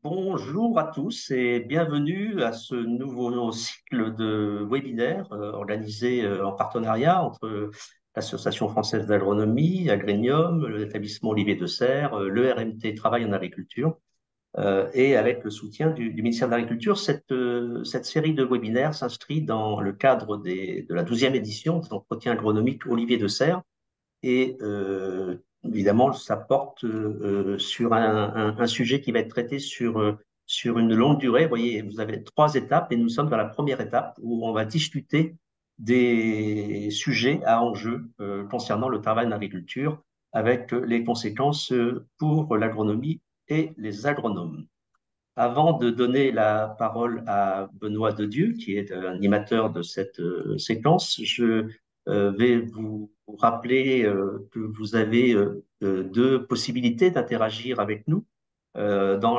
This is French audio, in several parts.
Bonjour à tous et bienvenue à ce nouveau cycle de webinaires organisé en partenariat entre l'Association française d'agronomie, Agrénium, l'établissement Olivier de Serres, le RMT Travail en agriculture et avec le soutien du ministère de l'Agriculture. Cette série de webinaires s'inscrit dans le cadre de la 12e édition de l'entretien agronomique Olivier de Serres et évidemment, ça porte sur un sujet qui va être traité sur une longue durée. Vous voyez, vous avez 3 étapes et nous sommes dans la première étape où on va discuter des sujets à enjeu concernant le travail en agriculture avec les conséquences pour l'agronomie et les agronomes. Avant de donner la parole à Benoît Dedieu, qui est animateur de cette séquence, je vais vous rappeler que vous avez deux possibilités d'interagir avec nous. Dans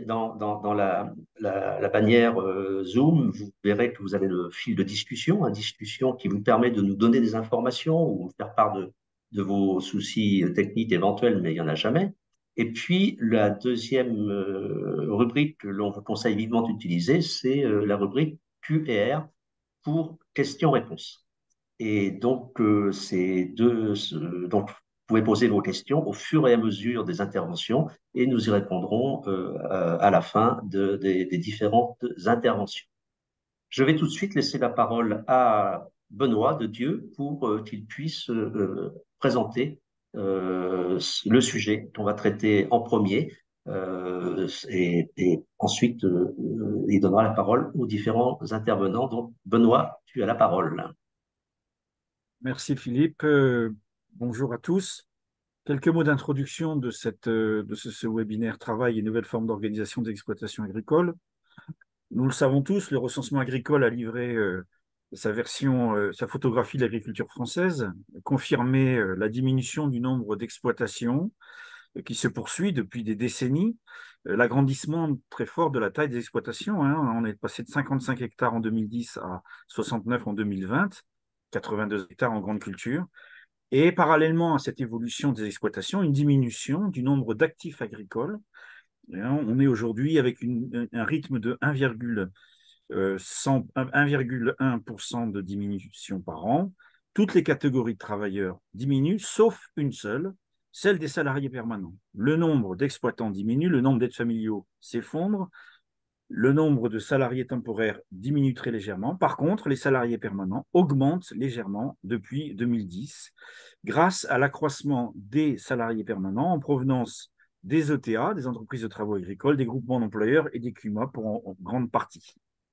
la bannière Zoom, vous verrez que vous avez le fil de discussion, une discussion qui vous permet de nous donner des informations ou faire part de vos soucis techniques éventuels, mais il n'y en a jamais. Et puis, la deuxième rubrique que l'on vous conseille vivement d'utiliser, c'est la rubrique Q&R pour questions-réponses. Et donc, donc, vous pouvez poser vos questions au fur et à mesure des interventions et nous y répondrons à la fin des différentes interventions. Je vais tout de suite laisser la parole à Benoît de Dieu pour qu'il puisse présenter le sujet qu'on va traiter en premier et ensuite il donnera la parole aux différents intervenants. Donc, Benoît, tu as la parole. Merci Philippe. Bonjour à tous. Quelques mots d'introduction de ce webinaire Travail et nouvelles formes d'organisation des exploitations agricoles. Nous le savons tous, le recensement agricole a livré sa photographie de l'agriculture française, confirmé la diminution du nombre d'exploitations qui se poursuit depuis des décennies, l'agrandissement très fort de la taille des exploitations. On est passé de 55 hectares en 2010 à 69 en 2020, 82 hectares en grande culture. Et parallèlement à cette évolution des exploitations, une diminution du nombre d'actifs agricoles. On est aujourd'hui avec un rythme de 1,1% de diminution par an. Toutes les catégories de travailleurs diminuent, sauf une seule, celle des salariés permanents. Le nombre d'exploitants diminue, le nombre d'aides familiaux s'effondre, le nombre de salariés temporaires diminue très légèrement. Par contre, les salariés permanents augmentent légèrement depuis 2010 grâce à l'accroissement des salariés permanents en provenance des ETA, des entreprises de travaux agricoles, des groupements d'employeurs et des CUMA pour en grande partie.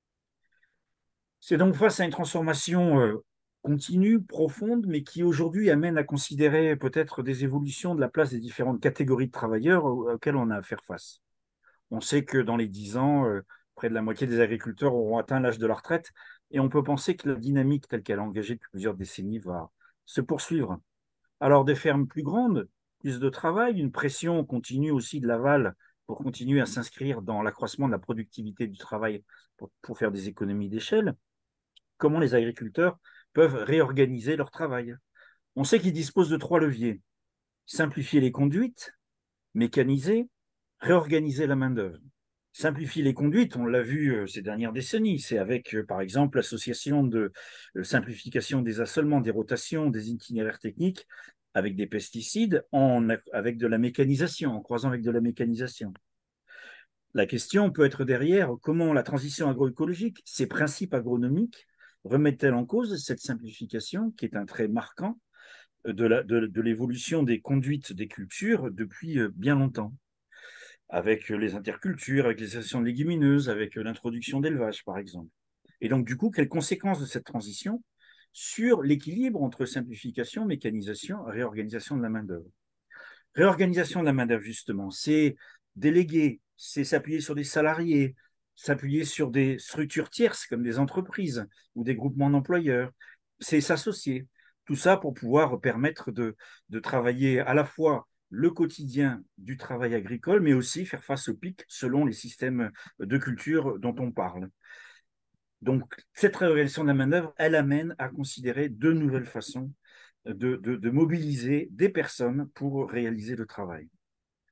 C'est donc face à une transformation continue, profonde, mais qui aujourd'hui amène à considérer peut-être des évolutions de la place des différentes catégories de travailleurs auxquelles on a à faire face. On sait que dans les 10 ans, près de la moitié des agriculteurs auront atteint l'âge de la retraite et on peut penser que la dynamique telle qu'elle est engagée depuis plusieurs décennies va se poursuivre. Alors des fermes plus grandes, plus de travail, une pression continue aussi de l'aval pour continuer à s'inscrire dans l'accroissement de la productivité du travail pour faire des économies d'échelle. Comment les agriculteurs peuvent réorganiser leur travail? On sait qu'ils disposent de 3 leviers. Simplifier les conduites, mécaniser, réorganiser la main-d'œuvre. Simplifier les conduites, on l'a vu ces dernières décennies, c'est avec, par exemple, l'association de simplification des assolements, des rotations, des itinéraires techniques, avec des pesticides, avec de la mécanisation, en croisant avec de la mécanisation. La question peut être derrière comment la transition agroécologique, ses principes agronomiques, remettent-elles en cause cette simplification qui est un trait marquant de l'évolution des conduites des cultures depuis bien longtemps, avec les intercultures, avec les associations de légumineuses, avec l'introduction d'élevage, par exemple. Et donc, du coup, quelles conséquences de cette transition sur l'équilibre entre simplification, mécanisation, réorganisation de la main-d'œuvre? Réorganisation de la main-d'œuvre, justement, c'est déléguer, c'est s'appuyer sur des salariés, s'appuyer sur des structures tierces comme des entreprises ou des groupements d'employeurs, c'est s'associer. Tout ça pour pouvoir permettre de travailler à la fois le quotidien du travail agricole, mais aussi faire face aux pics selon les systèmes de culture dont on parle. Donc, cette réorganisation de la main-d'œuvre, elle amène à considérer de nouvelles façons de mobiliser des personnes pour réaliser le travail.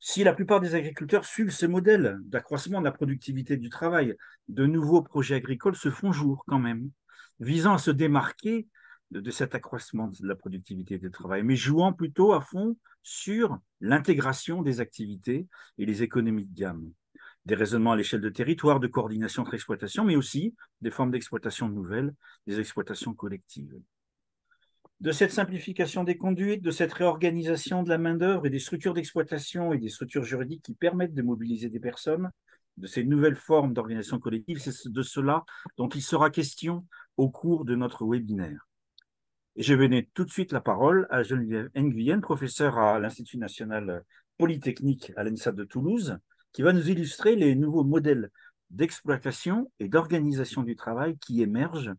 Si la plupart des agriculteurs suivent ce modèle d'accroissement de la productivité du travail, de nouveaux projets agricoles se font jour quand même, visant à se démarquer de cet accroissement de la productivité du travail, mais jouant plutôt à fond sur l'intégration des activités et les économies de gamme. Des raisonnements à l'échelle de territoire, de coordination entre exploitations, mais aussi des formes d'exploitation nouvelles, des exploitations collectives. De cette simplification des conduites, de cette réorganisation de la main-d'œuvre et des structures d'exploitation et des structures juridiques qui permettent de mobiliser des personnes, de ces nouvelles formes d'organisation collective, c'est de cela dont il sera question au cours de notre webinaire. Et je vais donner tout de suite la parole à Geneviève Nguyen, professeure à l'Institut national polytechnique à l'ENSA de Toulouse, qui va nous illustrer les nouveaux modèles d'exploitation et d'organisation du travail qui émergent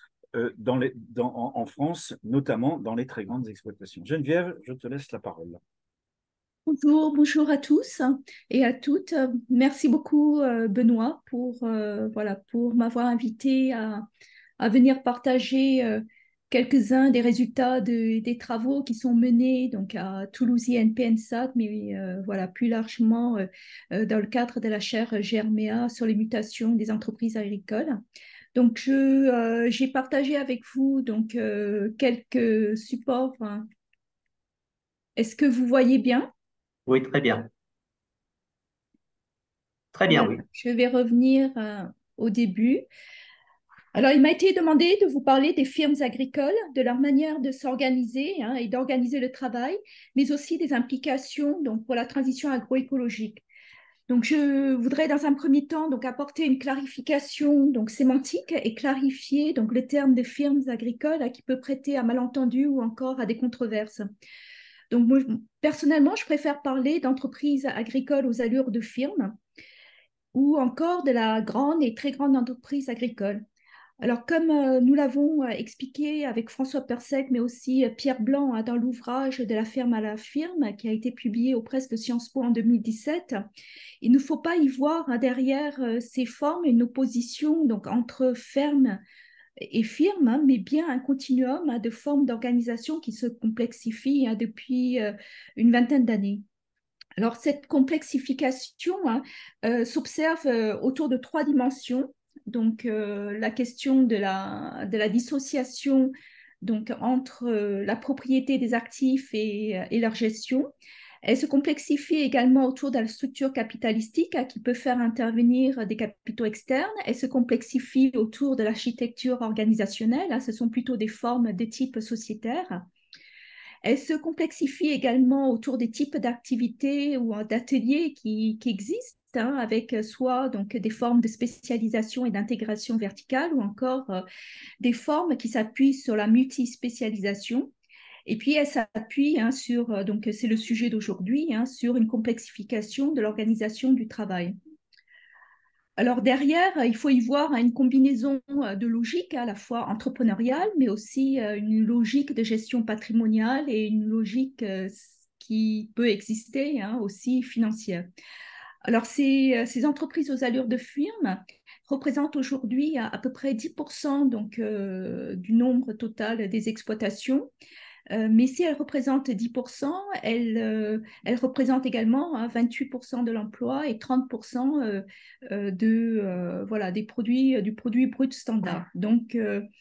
en France, notamment dans les très grandes exploitations. Geneviève, je te laisse la parole. Bonjour, bonjour à tous et à toutes. Merci beaucoup Benoît pour m'avoir invité à venir partager quelques-uns des résultats des travaux qui sont menés donc à Toulouse INP-ENSAT, mais plus largement dans le cadre de la chaire GRMEA sur les mutations des entreprises agricoles. Donc j'ai partagé avec vous donc quelques supports. Est-ce que vous voyez bien? Oui, très bien. Très bien, Voilà, oui. je vais revenir au début. Alors, il m'a été demandé de vous parler des firmes agricoles, de leur manière de s'organiser et d'organiser le travail, mais aussi des implications donc, pour la transition agroécologique. Donc, je voudrais dans un premier temps donc, apporter une clarification donc, sémantique et clarifier donc, le terme de firmes agricoles qui peut prêter à malentendu ou encore à des controverses. Donc, moi, personnellement, je préfère parler d'entreprises agricoles aux allures de firmes ou encore de la grande et très grande entreprise agricole. Alors, comme nous l'avons expliqué avec François Persec, mais aussi Pierre Blanc dans l'ouvrage De la ferme à la firme, qui a été publié aux presses de Sciences Po en 2017, il ne faut pas y voir derrière ces formes une opposition donc, entre ferme et firme, mais bien un continuum de formes d'organisation qui se complexifient depuis une vingtaine d'années. Alors, cette complexification s'observe autour de trois dimensions. Donc, la question de la dissociation donc, entre la propriété des actifs et leur gestion. Elle se complexifie également autour de la structure capitalistique qui peut faire intervenir des capitaux externes. Elle se complexifie autour de l'architecture organisationnelle. Ce sont plutôt des formes de type sociétaire. Elle se complexifie également autour des types d'activités ou d'ateliers qui existent, avec soit donc, des formes de spécialisation et d'intégration verticale ou encore des formes qui s'appuient sur la multispécialisation. Et puis, elle s'appuie sur, donc c'est le sujet d'aujourd'hui, sur une complexification de l'organisation du travail. Alors derrière, il faut y voir une combinaison de logiques à la fois entrepreneuriale, mais aussi une logique de gestion patrimoniale et une logique qui peut exister aussi financière. Alors ces entreprises aux allures de firme représentent aujourd'hui à peu près 10% donc, du nombre total des exploitations. Mais si elle représente 10%, elle représente également 28% de l'emploi et 30% des produits, du produit brut standard. Donc,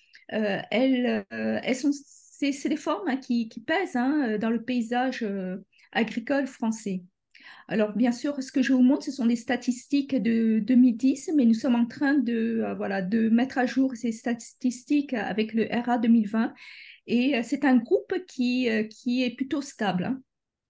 c'est des formes qui pèsent dans le paysage agricole français. Alors, bien sûr, ce que je vous montre, ce sont des statistiques de 2010, mais nous sommes en train de mettre à jour ces statistiques avec le RA 2020. Et c'est un groupe qui est plutôt stable.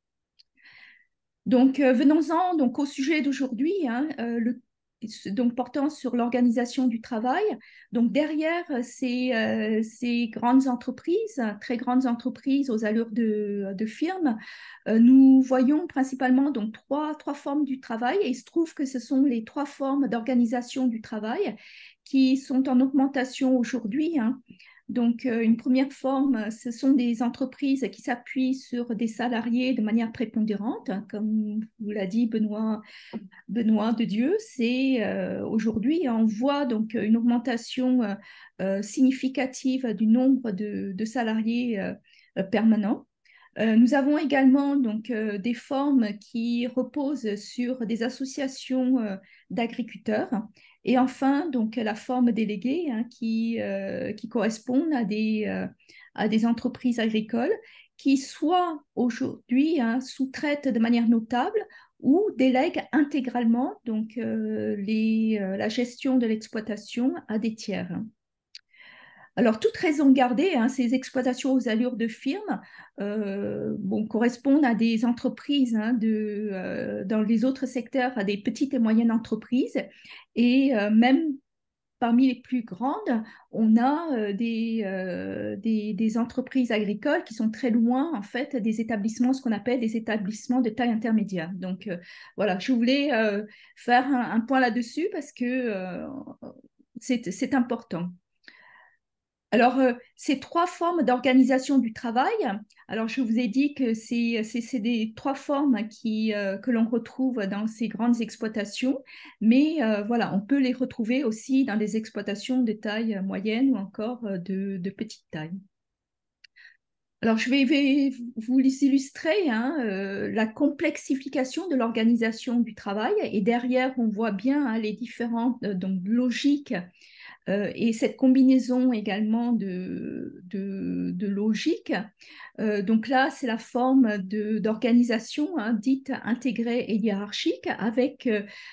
Donc, venons-en donc, au sujet d'aujourd'hui, donc portant sur l'organisation du travail. Donc, derrière ces grandes entreprises, très grandes entreprises aux allures de firmes, nous voyons principalement donc, trois formes du travail. Et il se trouve que ce sont les trois formes d'organisation du travail qui sont en augmentation aujourd'hui. Donc, une première forme, ce sont des entreprises qui s'appuient sur des salariés de manière prépondérante, comme vous l'a dit Benoît de Dieu. C'est aujourd'hui, on voit donc une augmentation significative du nombre de salariés permanents. Nous avons également donc, des formes qui reposent sur des associations d'agriculteurs. Et enfin, donc, la forme déléguée hein, qui correspondent à des entreprises agricoles qui soit aujourd'hui hein, sous-traitent de manière notable ou délèguent intégralement donc, la gestion de l'exploitation à des tiers. Alors, toute raison gardée, hein, ces exploitations aux allures de firme correspondent à des entreprises hein, dans les autres secteurs, à des petites et moyennes entreprises. Et même parmi les plus grandes, on a des entreprises agricoles qui sont très loin, en fait, des établissements, ce qu'on appelle des établissements de taille intermédiaire. Donc, voilà, je voulais faire un point là-dessus parce que c'est important. Alors, ces trois formes d'organisation du travail, alors je vous ai dit que c'est des trois formes que l'on retrouve dans ces grandes exploitations, mais voilà, on peut les retrouver aussi dans des exploitations de taille moyenne ou encore de petite taille. Alors, je vais vous les illustrer hein, la complexification de l'organisation du travail et derrière, on voit bien hein, les différentes donc, logiques et cette combinaison également de logique. Donc là, c'est la forme d'organisation hein, dite intégrée et hiérarchique avec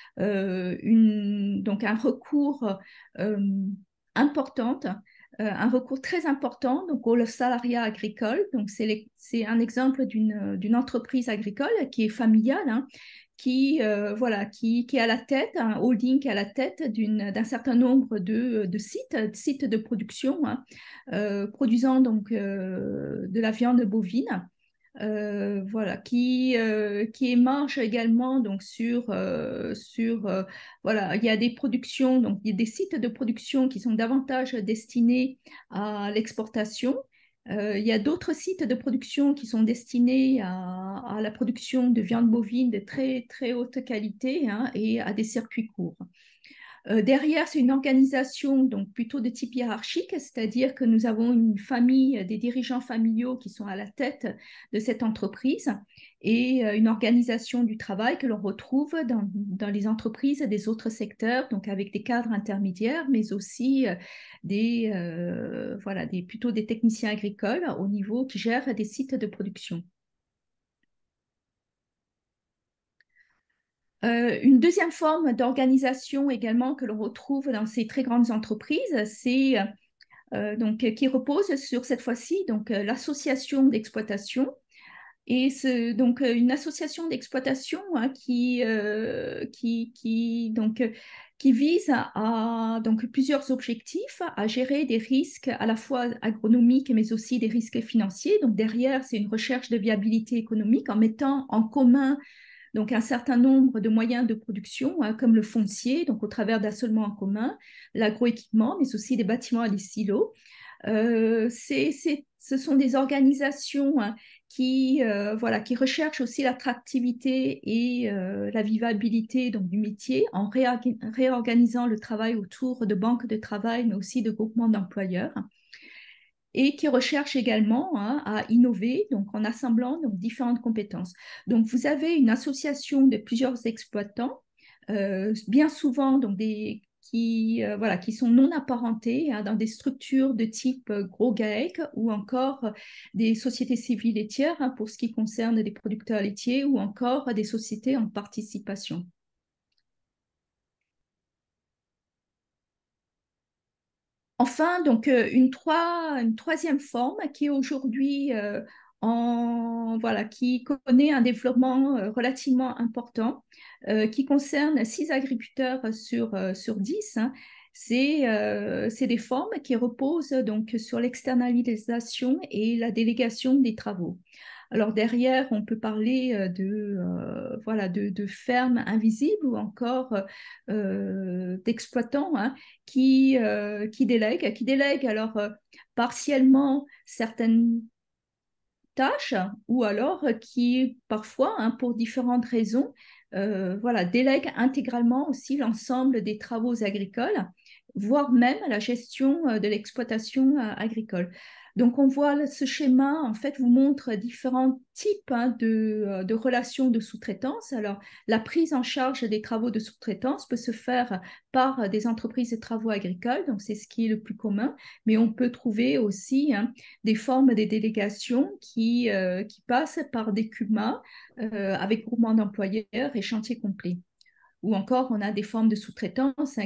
donc un recours important. Un recours très important donc, au salariat agricole. Donc, c'est un exemple d'une entreprise agricole qui est familiale, hein, voilà, qui est à la tête, un holding qui est à la tête d'un certain nombre de sites de production, hein, produisant donc de la viande bovine. Voilà, qui émarge également donc voilà, il y a des productions, donc il y a des sites de production qui sont davantage destinés à l'exportation. Il y a d'autres sites de production qui sont destinés à la production de viande bovine de très, très haute qualité hein, et à des circuits courts. Derrière, c'est une organisation donc plutôt de type hiérarchique, c'est-à-dire que nous avons une famille, des dirigeants familiaux qui sont à la tête de cette entreprise et une organisation du travail que l'on retrouve dans les entreprises des autres secteurs, donc avec des cadres intermédiaires, mais aussi plutôt des techniciens agricoles au niveau qui gèrent des sites de production. Une deuxième forme d'organisation également que l'on retrouve dans ces très grandes entreprises, c'est donc qui repose sur cette fois-ci donc l'association d'exploitation et donc une association d'exploitation hein, qui vise à donc plusieurs objectifs, à gérer des risques à la fois agronomiques mais aussi des risques financiers. Donc derrière, c'est une recherche de viabilité économique en mettant en commun donc un certain nombre de moyens de production, hein, comme le foncier, donc au travers d'assolements en commun, l'agroéquipement, mais aussi des bâtiments à des silos. Ce sont des organisations hein, voilà, qui recherchent aussi l'attractivité et la vivabilité donc, du métier en réorganisant le travail autour de banques de travail, mais aussi de groupements d'employeurs et qui recherche également hein, à innover, donc en assemblant donc, différentes compétences. Donc, vous avez une association de plusieurs exploitants, bien souvent donc, voilà, qui sont non apparentés hein, dans des structures de type gros GAEC ou encore des sociétés civiles laitières hein, pour ce qui concerne des producteurs laitiers ou encore des sociétés en participation. Enfin, donc une troisième forme qui est aujourd'hui voilà, qui connaît un développement relativement important, qui concerne 6 agriculteurs sur 10. Hein. C'est des formes qui reposent donc sur l'externalisation et la délégation des travaux. Alors derrière, on peut parler voilà, de fermes invisibles ou encore d'exploitants hein, qui délèguent alors partiellement certaines tâches ou alors qui parfois, hein, pour différentes raisons, voilà, délèguent intégralement aussi l'ensemble des travaux agricoles voire même la gestion de l'exploitation agricole. Donc, on voit ce schéma, en fait, vous montre différents types de relations de sous-traitance. Alors, la prise en charge des travaux de sous-traitance peut se faire par des entreprises de travaux agricoles, donc c'est ce qui est le plus commun, mais on peut trouver aussi des formes de délégation qui passent par des CUMA avec groupement d'employeurs et chantier complet. Ou encore, on a des formes de sous-traitance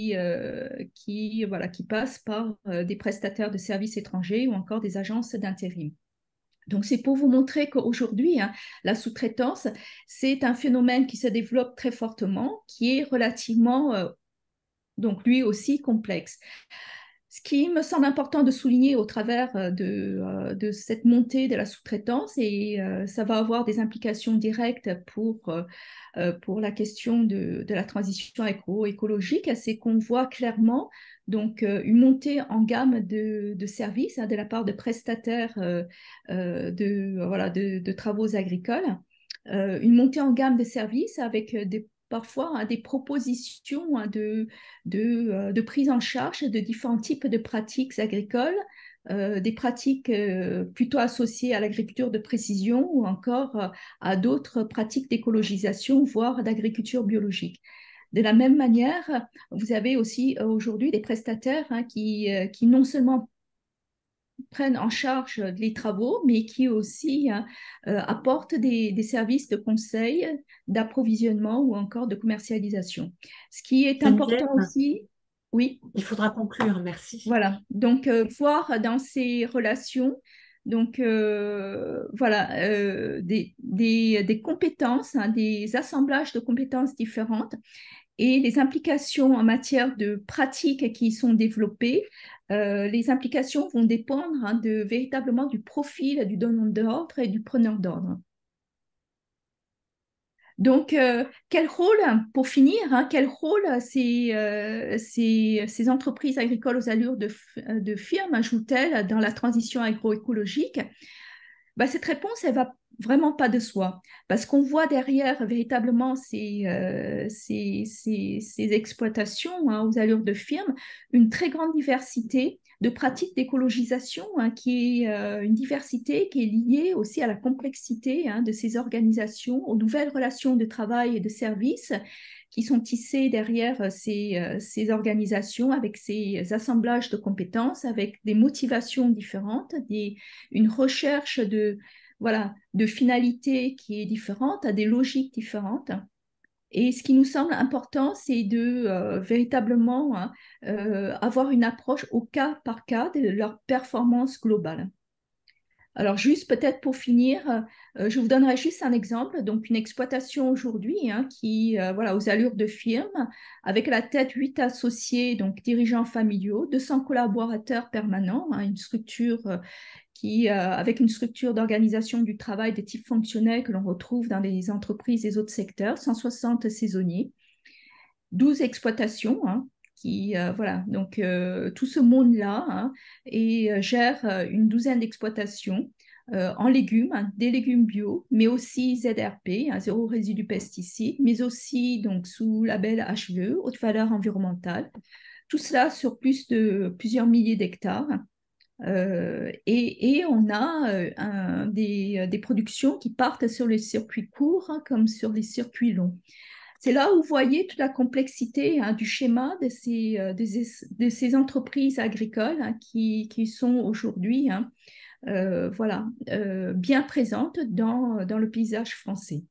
qui passent par des prestataires de services étrangers ou encore des agences d'intérim. Donc, c'est pour vous montrer qu'aujourd'hui, la sous-traitance, c'est un phénomène qui se développe très fortement, qui est relativement, donc lui aussi, complexe. Ce qui me semble important de souligner au travers de cette montée de la sous-traitance, et ça va avoir des implications directes pour la question de la transition agroécologique, c'est qu'on voit clairement donc, une montée en gamme de services de la part de prestataires de travaux agricoles, une montée en gamme de services avec parfois des propositions de prise en charge de différents types de pratiques agricoles, des pratiques plutôt associées à l'agriculture de précision ou encore à d'autres pratiques d'écologisation, voire d'agriculture biologique. De la même manière, vous avez aussi aujourd'hui des prestataires qui non seulement prennent en charge les travaux, mais qui aussi apportent des services de conseil, d'approvisionnement ou encore de commercialisation. Ce qui est important Geneviève, aussi, oui, il faudra conclure, merci. voilà. Donc, voir dans ces relations, donc voilà, des compétences, des assemblages de compétences différentes et les implications en matière de pratiques qui sont développées. Les implications vont dépendre véritablement du profil du donneur d'ordre et du preneur d'ordre. Donc, quel rôle, pour finir, quel rôle ces entreprises agricoles aux allures de firmes jouent-elles dans la transition agroécologique? Cette réponse, elle va vraiment pas de soi, parce qu'on voit derrière véritablement ces exploitations aux allures de firmes une très grande diversité de pratiques d'écologisation, qui est une diversité qui est liée aussi à la complexité de ces organisations, aux nouvelles relations de travail et de services qui sont tissées derrière ces organisations avec ces assemblages de compétences, avec des motivations différentes, une recherche de finalité qui est différente, à des logiques différentes. Et ce qui nous semble important, c'est de véritablement avoir une approche au cas par cas de leur performance globale. Alors, juste peut-être pour finir, je vous donnerai juste un exemple. Donc, une exploitation aujourd'hui qui, aux allures de firme, avec à la tête 8 associés, donc dirigeants familiaux, 200 collaborateurs permanents, une structure avec une structure d'organisation du travail de type fonctionnel que l'on retrouve dans les entreprises des autres secteurs, 160 saisonniers, 12 exploitations, donc tout ce monde-là gère une douzaine d'exploitations en légumes, des légumes bio, mais aussi ZRP, zéro résidu pesticide, mais aussi donc sous label HVE, haute valeur environnementale. Tout cela sur plusieurs milliers d'hectares. Et on a des productions qui partent sur les circuits courts comme sur les circuits longs. C'est là où vous voyez toute la complexité du schéma de ces entreprises agricoles qui sont aujourd'hui bien présentes dans le paysage français.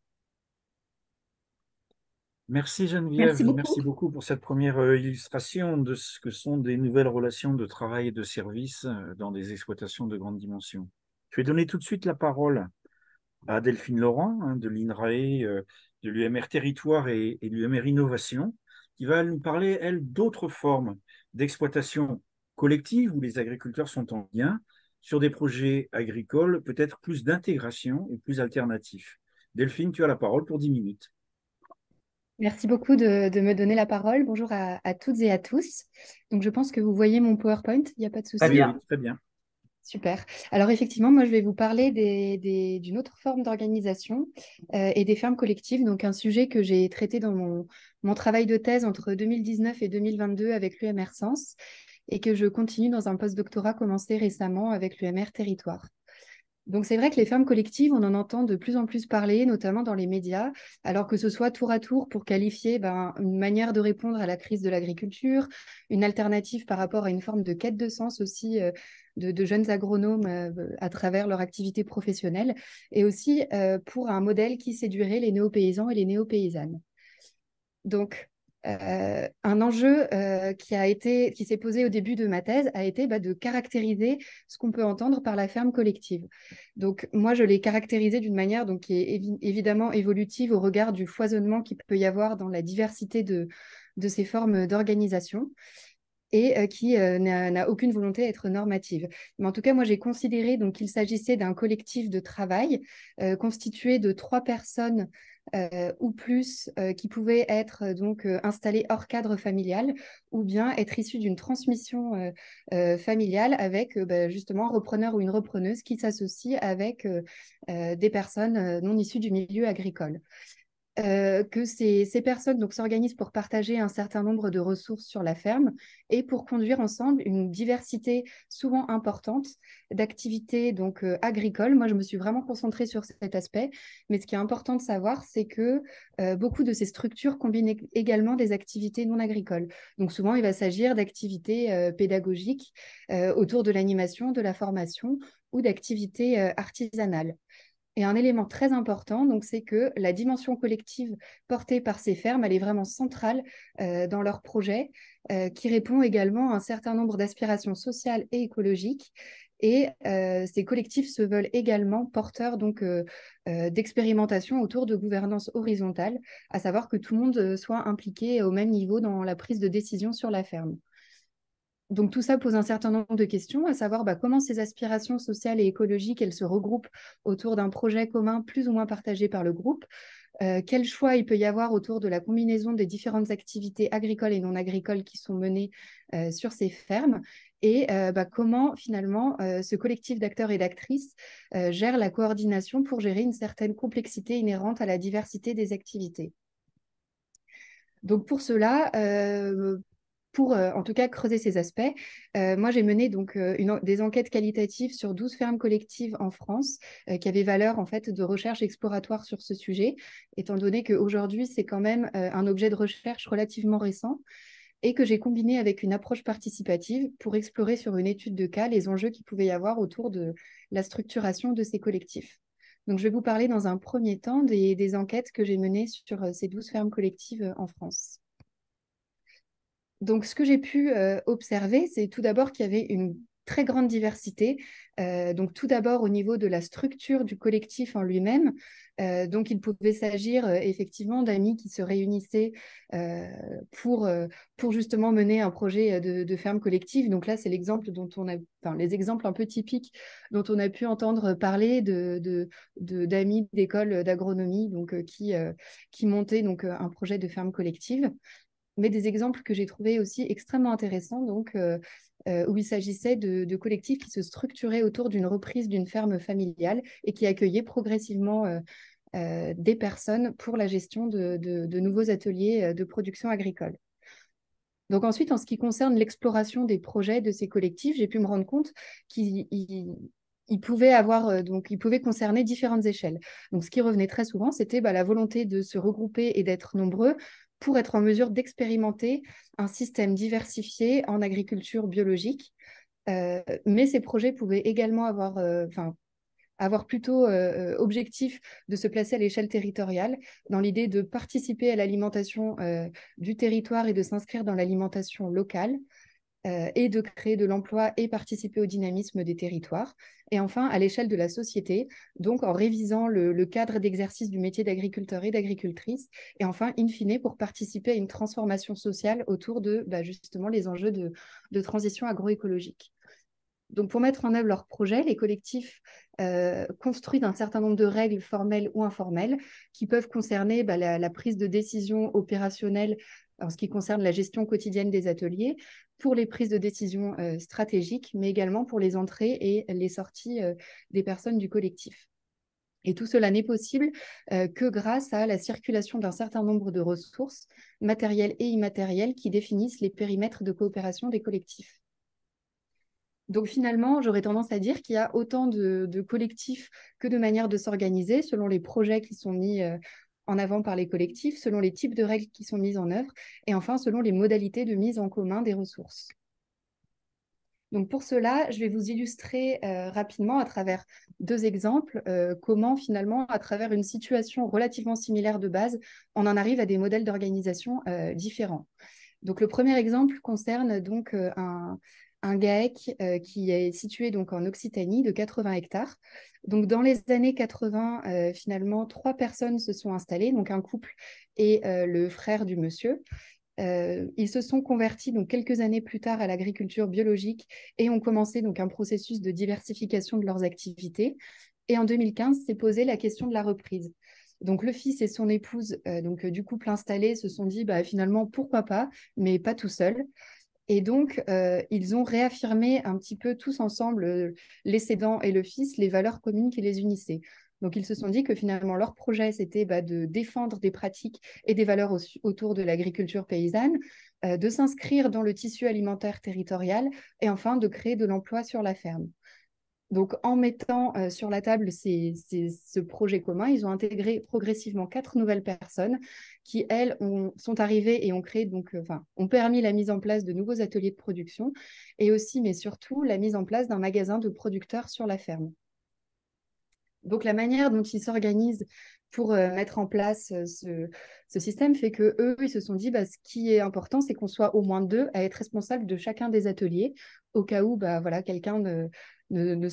Merci Geneviève, Merci beaucoup. merci beaucoup pour cette première illustration de ce que sont des nouvelles relations de travail et de service dans des exploitations de grande dimension. Je vais donner tout de suite la parole à Delphine Laurent de l'INRAE, de l'UMR Territoire et de l'UMR Innovation, qui va nous parler, elle, d'autres formes d'exploitation collective où les agriculteurs sont en lien sur des projets agricoles, peut-être plus d'intégration et plus alternatifs. Delphine, tu as la parole pour 10 minutes. Merci beaucoup de me donner la parole. Bonjour à toutes et à tous. Donc, je pense que vous voyez mon PowerPoint, il n'y a pas de souci. Très bien. Oui, très bien. Super. Alors effectivement, moi je vais vous parler d'une autre forme d'organisation et des fermes collectives, donc un sujet que j'ai traité dans mon travail de thèse entre 2019 et 2022 avec l'UMR Sens et que je continue dans un post-doctorat commencé récemment avec l'UMR Territoire. Donc c'est vrai que les fermes collectives, on en entend de plus en plus parler, notamment dans les médias, alors que ce soit tour à tour pour qualifier une manière de répondre à la crise de l'agriculture, une alternative par rapport à une forme de quête de sens aussi de jeunes agronomes à travers leur activité professionnelle, et aussi pour un modèle qui séduirait les néo-paysans et les néo-paysannes. Donc, un enjeu qui s'est posé au début de ma thèse a été de caractériser ce qu'on peut entendre par la ferme collective. Donc, moi, je l'ai caractérisé d'une manière donc, qui est évidemment évolutive au regard du foisonnement qu'il peut y avoir dans la diversité de ces formes d'organisation et qui n'a aucune volonté d'être normative. Mais en tout cas, moi, j'ai considéré qu'il s'agissait d'un collectif de travail constitué de 3 personnes ou plus qui pouvaient être installées hors cadre familial ou bien être issues d'une transmission familiale avec justement un repreneur ou une repreneuse qui s'associe avec des personnes non issues du milieu agricole. Que ces personnes s'organisent pour partager un certain nombre de ressources sur la ferme et pour conduire ensemble une diversité souvent importante d'activités agricoles. Moi, je me suis vraiment concentrée sur cet aspect, mais ce qui est important de savoir, c'est que beaucoup de ces structures combinent également des activités non agricoles. Donc souvent, il va s'agir d'activités pédagogiques autour de l'animation, de la formation ou d'activités artisanales. Et un élément très important, c'est que la dimension collective portée par ces fermes, elle est vraiment centrale dans leur projet, qui répond également à un certain nombre d'aspirations sociales et écologiques. Et ces collectifs se veulent également porteurs d'expérimentation autour de gouvernance horizontale, à savoir que tout le monde soit impliqué au même niveau dans la prise de décision sur la ferme. Donc tout ça pose un certain nombre de questions, à savoir comment ces aspirations sociales et écologiques, elles se regroupent autour d'un projet commun plus ou moins partagé par le groupe. Quel choix il peut y avoir autour de la combinaison des différentes activités agricoles et non agricoles qui sont menées sur ces fermes et comment finalement ce collectif d'acteurs et d'actrices gère la coordination pour gérer une certaine complexité inhérente à la diversité des activités. Donc pour cela, pour en tout cas creuser ces aspects, moi j'ai mené des enquêtes qualitatives sur 12 fermes collectives en France qui avaient valeur en fait de recherche exploratoire sur ce sujet, étant donné qu'aujourd'hui c'est quand même un objet de recherche relativement récent et que j'ai combiné avec une approche participative pour explorer sur une étude de cas les enjeux qu'il pouvait y avoir autour de la structuration de ces collectifs. Donc je vais vous parler dans un premier temps des enquêtes que j'ai menées sur ces 12 fermes collectives en France. Donc, ce que j'ai pu observer, c'est tout d'abord qu'il y avait une très grande diversité. Donc, tout d'abord au niveau de la structure du collectif en lui-même. Donc, il pouvait s'agir effectivement d'amis qui se réunissaient pour justement mener un projet de ferme collective. Donc là, c'est l'exemple les exemples un peu typiques dont on a pu entendre parler d'amis d'école d'agronomie qui montaient un projet de ferme collective. Mais des exemples que j'ai trouvés aussi extrêmement intéressants, où il s'agissait de collectifs qui se structuraient autour d'une reprise d'une ferme familiale et qui accueillaient progressivement des personnes pour la gestion de nouveaux ateliers de production agricole. Donc ensuite, en ce qui concerne l'exploration des projets de ces collectifs, j'ai pu me rendre compte qu'ils pouvaient concerner différentes échelles. Donc ce qui revenait très souvent, c'était la volonté de se regrouper et d'être nombreux pour être en mesure d'expérimenter un système diversifié en agriculture biologique. Mais ces projets pouvaient également avoir plutôt objectif de se placer à l'échelle territoriale, dans l'idée de participer à l'alimentation du territoire et de s'inscrire dans l'alimentation locale, et de créer de l'emploi et participer au dynamisme des territoires. Et enfin, à l'échelle de la société, donc en révisant le cadre d'exercice du métier d'agriculteur et d'agricultrice, et enfin, in fine, pour participer à une transformation sociale autour de justement les enjeux de transition agroécologique. Donc, pour mettre en œuvre leur projet, les collectifs construisent un certain nombre de règles formelles ou informelles qui peuvent concerner la prise de décision opérationnelle en ce qui concerne la gestion quotidienne des ateliers, pour les prises de décision stratégiques, mais également pour les entrées et les sorties des personnes du collectif. Et tout cela n'est possible que grâce à la circulation d'un certain nombre de ressources matérielles et immatérielles qui définissent les périmètres de coopération des collectifs. Donc finalement, j'aurais tendance à dire qu'il y a autant de collectifs que de manières de s'organiser selon les projets qui sont mis en avant par les collectifs, selon les types de règles qui sont mises en œuvre, et enfin selon les modalités de mise en commun des ressources. Donc pour cela, je vais vous illustrer rapidement à travers 2 exemples comment finalement, à travers une situation relativement similaire de base, on en arrive à des modèles d'organisation différents. Donc le premier exemple concerne donc un GAEC qui est situé donc en Occitanie de 80 hectares. Donc dans les années 80, finalement, 3 personnes se sont installées, donc un couple et le frère du monsieur. Ils se sont convertis donc quelques années plus tard à l'agriculture biologique et ont commencé donc un processus de diversification de leurs activités. Et en 2015, s'est posée la question de la reprise. Donc le fils et son épouse du couple installé se sont dit finalement pourquoi pas, mais pas tout seul. Et donc, ils ont réaffirmé un petit peu tous ensemble, les cédants et le fils, les valeurs communes qui les unissaient. Donc, ils se sont dit que finalement, leur projet, c'était de défendre des pratiques et des valeurs autour de l'agriculture paysanne, de s'inscrire dans le tissu alimentaire territorial et enfin de créer de l'emploi sur la ferme. Donc, en mettant sur la table ce projet commun, ils ont intégré progressivement 4 nouvelles personnes qui, elles, sont arrivées et ont créé, ont permis la mise en place de nouveaux ateliers de production et aussi, mais surtout, la mise en place d'un magasin de producteurs sur la ferme. Donc, la manière dont ils s'organisent pour mettre en place ce système fait qu'eux, ils se sont dit, ce qui est important, c'est qu'on soit au moins 2 à être responsables de chacun des ateliers, au cas où quelqu'un ne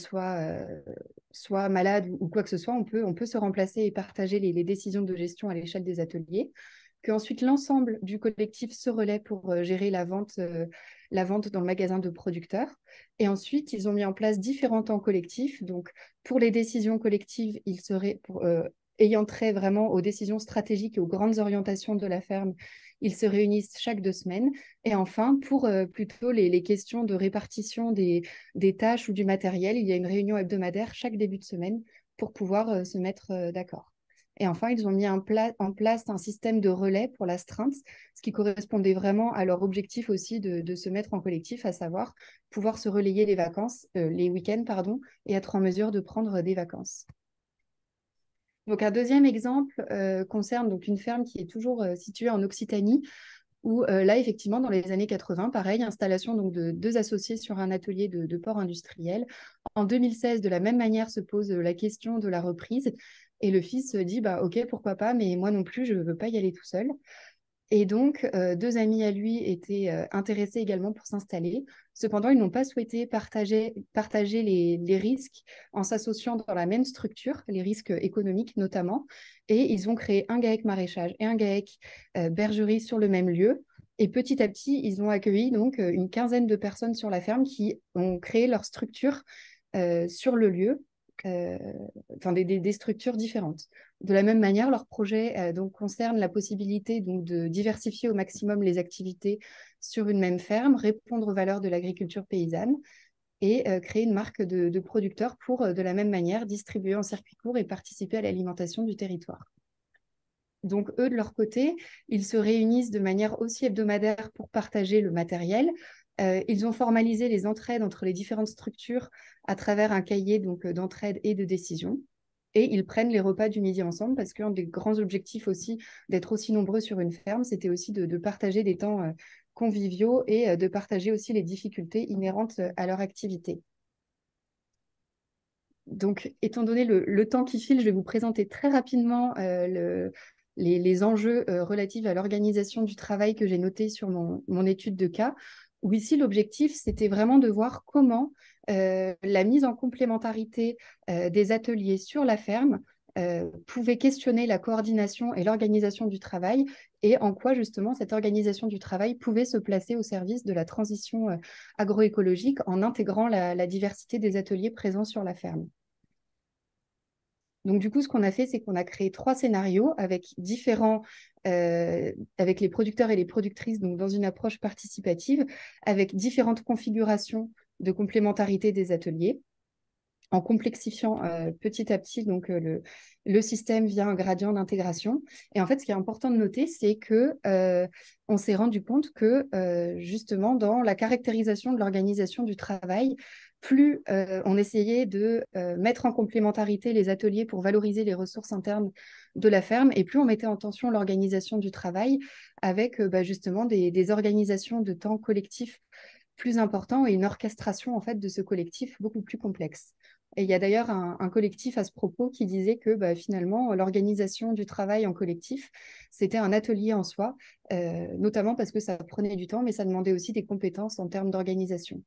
soit malade ou quoi que ce soit, on peut se remplacer et partager les décisions de gestion à l'échelle des ateliers. Qu'ensuite, l'ensemble du collectif se relaie pour gérer la vente dans le magasin de producteurs. Et ensuite, ils ont mis en place différents temps collectifs. Donc, pour les décisions collectives, ils seraient, ayant trait vraiment aux décisions stratégiques et aux grandes orientations de la ferme, ils se réunissent chaque 2 semaines. Et enfin, pour plutôt les questions de répartition des tâches ou du matériel, il y a une réunion hebdomadaire chaque début de semaine pour pouvoir se mettre d'accord. Et enfin, ils ont mis en place un système de relais pour l'astreinte, ce qui correspondait vraiment à leur objectif aussi de se mettre en collectif, à savoir pouvoir se relayer les week-ends, et être en mesure de prendre des vacances. Donc, un deuxième exemple concerne donc une ferme qui est toujours située en Occitanie, où là, effectivement, dans les années 80, pareil, installation donc, de 2 associés sur un atelier de port industriel. En 2016, de la même manière, se pose la question de la reprise. Et le fils dit, ok, pourquoi pas, mais moi non plus, je ne veux pas y aller tout seul. Et donc, 2 amis à lui étaient intéressés également pour s'installer. Cependant, ils n'ont pas souhaité partager les risques en s'associant dans la même structure, les risques économiques notamment. Et ils ont créé un GAEC maraîchage et un GAEC bergerie sur le même lieu. Et petit à petit, ils ont accueilli donc une quinzaine de personnes sur la ferme qui ont créé leur structure sur le lieu. Des structures différentes. De la même manière, leur projet concerne la possibilité de diversifier au maximum les activités sur une même ferme, répondre aux valeurs de l'agriculture paysanne et créer une marque de producteurs pour, de la même manière, distribuer en circuit court et participer à l'alimentation du territoire. Donc, eux, de leur côté, ils se réunissent de manière aussi hebdomadaire pour partager le matériel. Ils ont formalisé les entraides entre les différentes structures à travers un cahier d'entraide et de décision. Et ils prennent les repas du midi ensemble parce qu'un des grands objectifs aussi d'être aussi nombreux sur une ferme, c'était aussi de partager des temps conviviaux et de partager aussi les difficultés inhérentes à leur activité. Donc, étant donné le temps qui file, je vais vous présenter très rapidement les enjeux relatifs à l'organisation du travail que j'ai notés sur mon étude de cas, où ici, l'objectif, c'était vraiment de voir comment la mise en complémentarité des ateliers sur la ferme pouvait questionner la coordination et l'organisation du travail et en quoi, justement, cette organisation du travail pouvait se placer au service de la transition agroécologique en intégrant la diversité des ateliers présents sur la ferme. Donc, du coup, ce qu'on a fait, c'est qu'on a créé 3 scénarios avec avec les producteurs et les productrices, donc dans une approche participative, avec différentes configurations de complémentarité des ateliers, en complexifiant petit à petit le système via un gradient d'intégration. Et en fait, ce qui est important de noter, c'est que on s'est rendu compte que justement, dans la caractérisation de l'organisation du travail, plus on essayait de mettre en complémentarité les ateliers pour valoriser les ressources internes de la ferme, et plus on mettait en tension l'organisation du travail avec justement des organisations de temps collectifs plus importants et une orchestration en fait de ce collectif beaucoup plus complexe. Et il y a d'ailleurs un collectif à ce propos qui disait que finalement, l'organisation du travail en collectif, c'était un atelier en soi, notamment parce que ça prenait du temps, mais ça demandait aussi des compétences en termes d'organisation.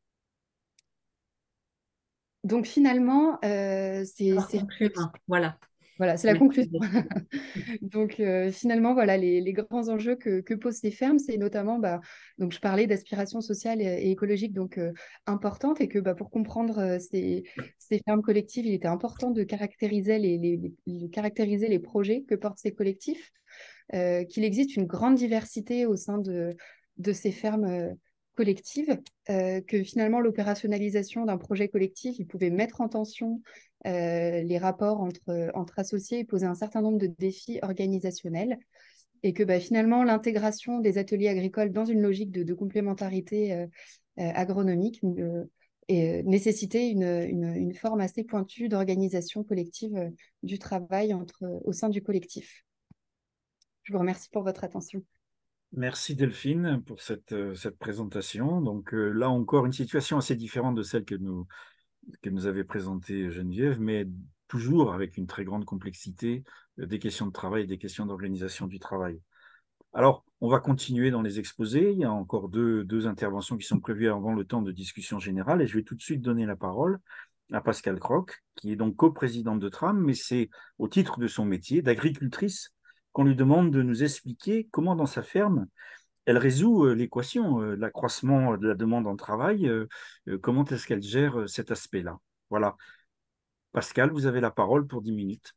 Donc finalement, c'est conclure. Voilà. Voilà, c'est la Merci. conclusion. Donc finalement, voilà, les grands enjeux que posent ces fermes, c'est notamment, donc je parlais d'aspiration sociale et écologique donc importante, et que pour comprendre ces fermes collectives, il était important de caractériser caractériser les projets que portent ces collectifs, qu'il existe une grande diversité au sein de ces fermes collectives, que finalement l'opérationnalisation d'un projet collectif, il pouvait mettre en tension les rapports entre associés et poser un certain nombre de défis organisationnels, et que finalement l'intégration des ateliers agricoles dans une logique de complémentarité agronomique nécessitait une forme assez pointue d'organisation collective du travail au sein du collectif. Je vous remercie pour votre attention. Merci Delphine pour cette présentation. Donc là encore, une situation assez différente de celle que nous avait présentée Geneviève, mais toujours avec une très grande complexité des questions de travail et des questions d'organisation du travail. Alors, on va continuer dans les exposés. Il y a encore deux interventions qui sont prévues avant le temps de discussion générale, et je vais tout de suite donner la parole à Pascale Croc, qui est donc coprésidente de TRAM, mais c'est au titre de son métier d'agricultrice qu'on lui demande de nous expliquer comment dans sa ferme elle résout l'équation, l'accroissement de la demande en travail, comment est-ce qu'elle gère cet aspect-là. Voilà. Pascale, vous avez la parole pour 10 minutes.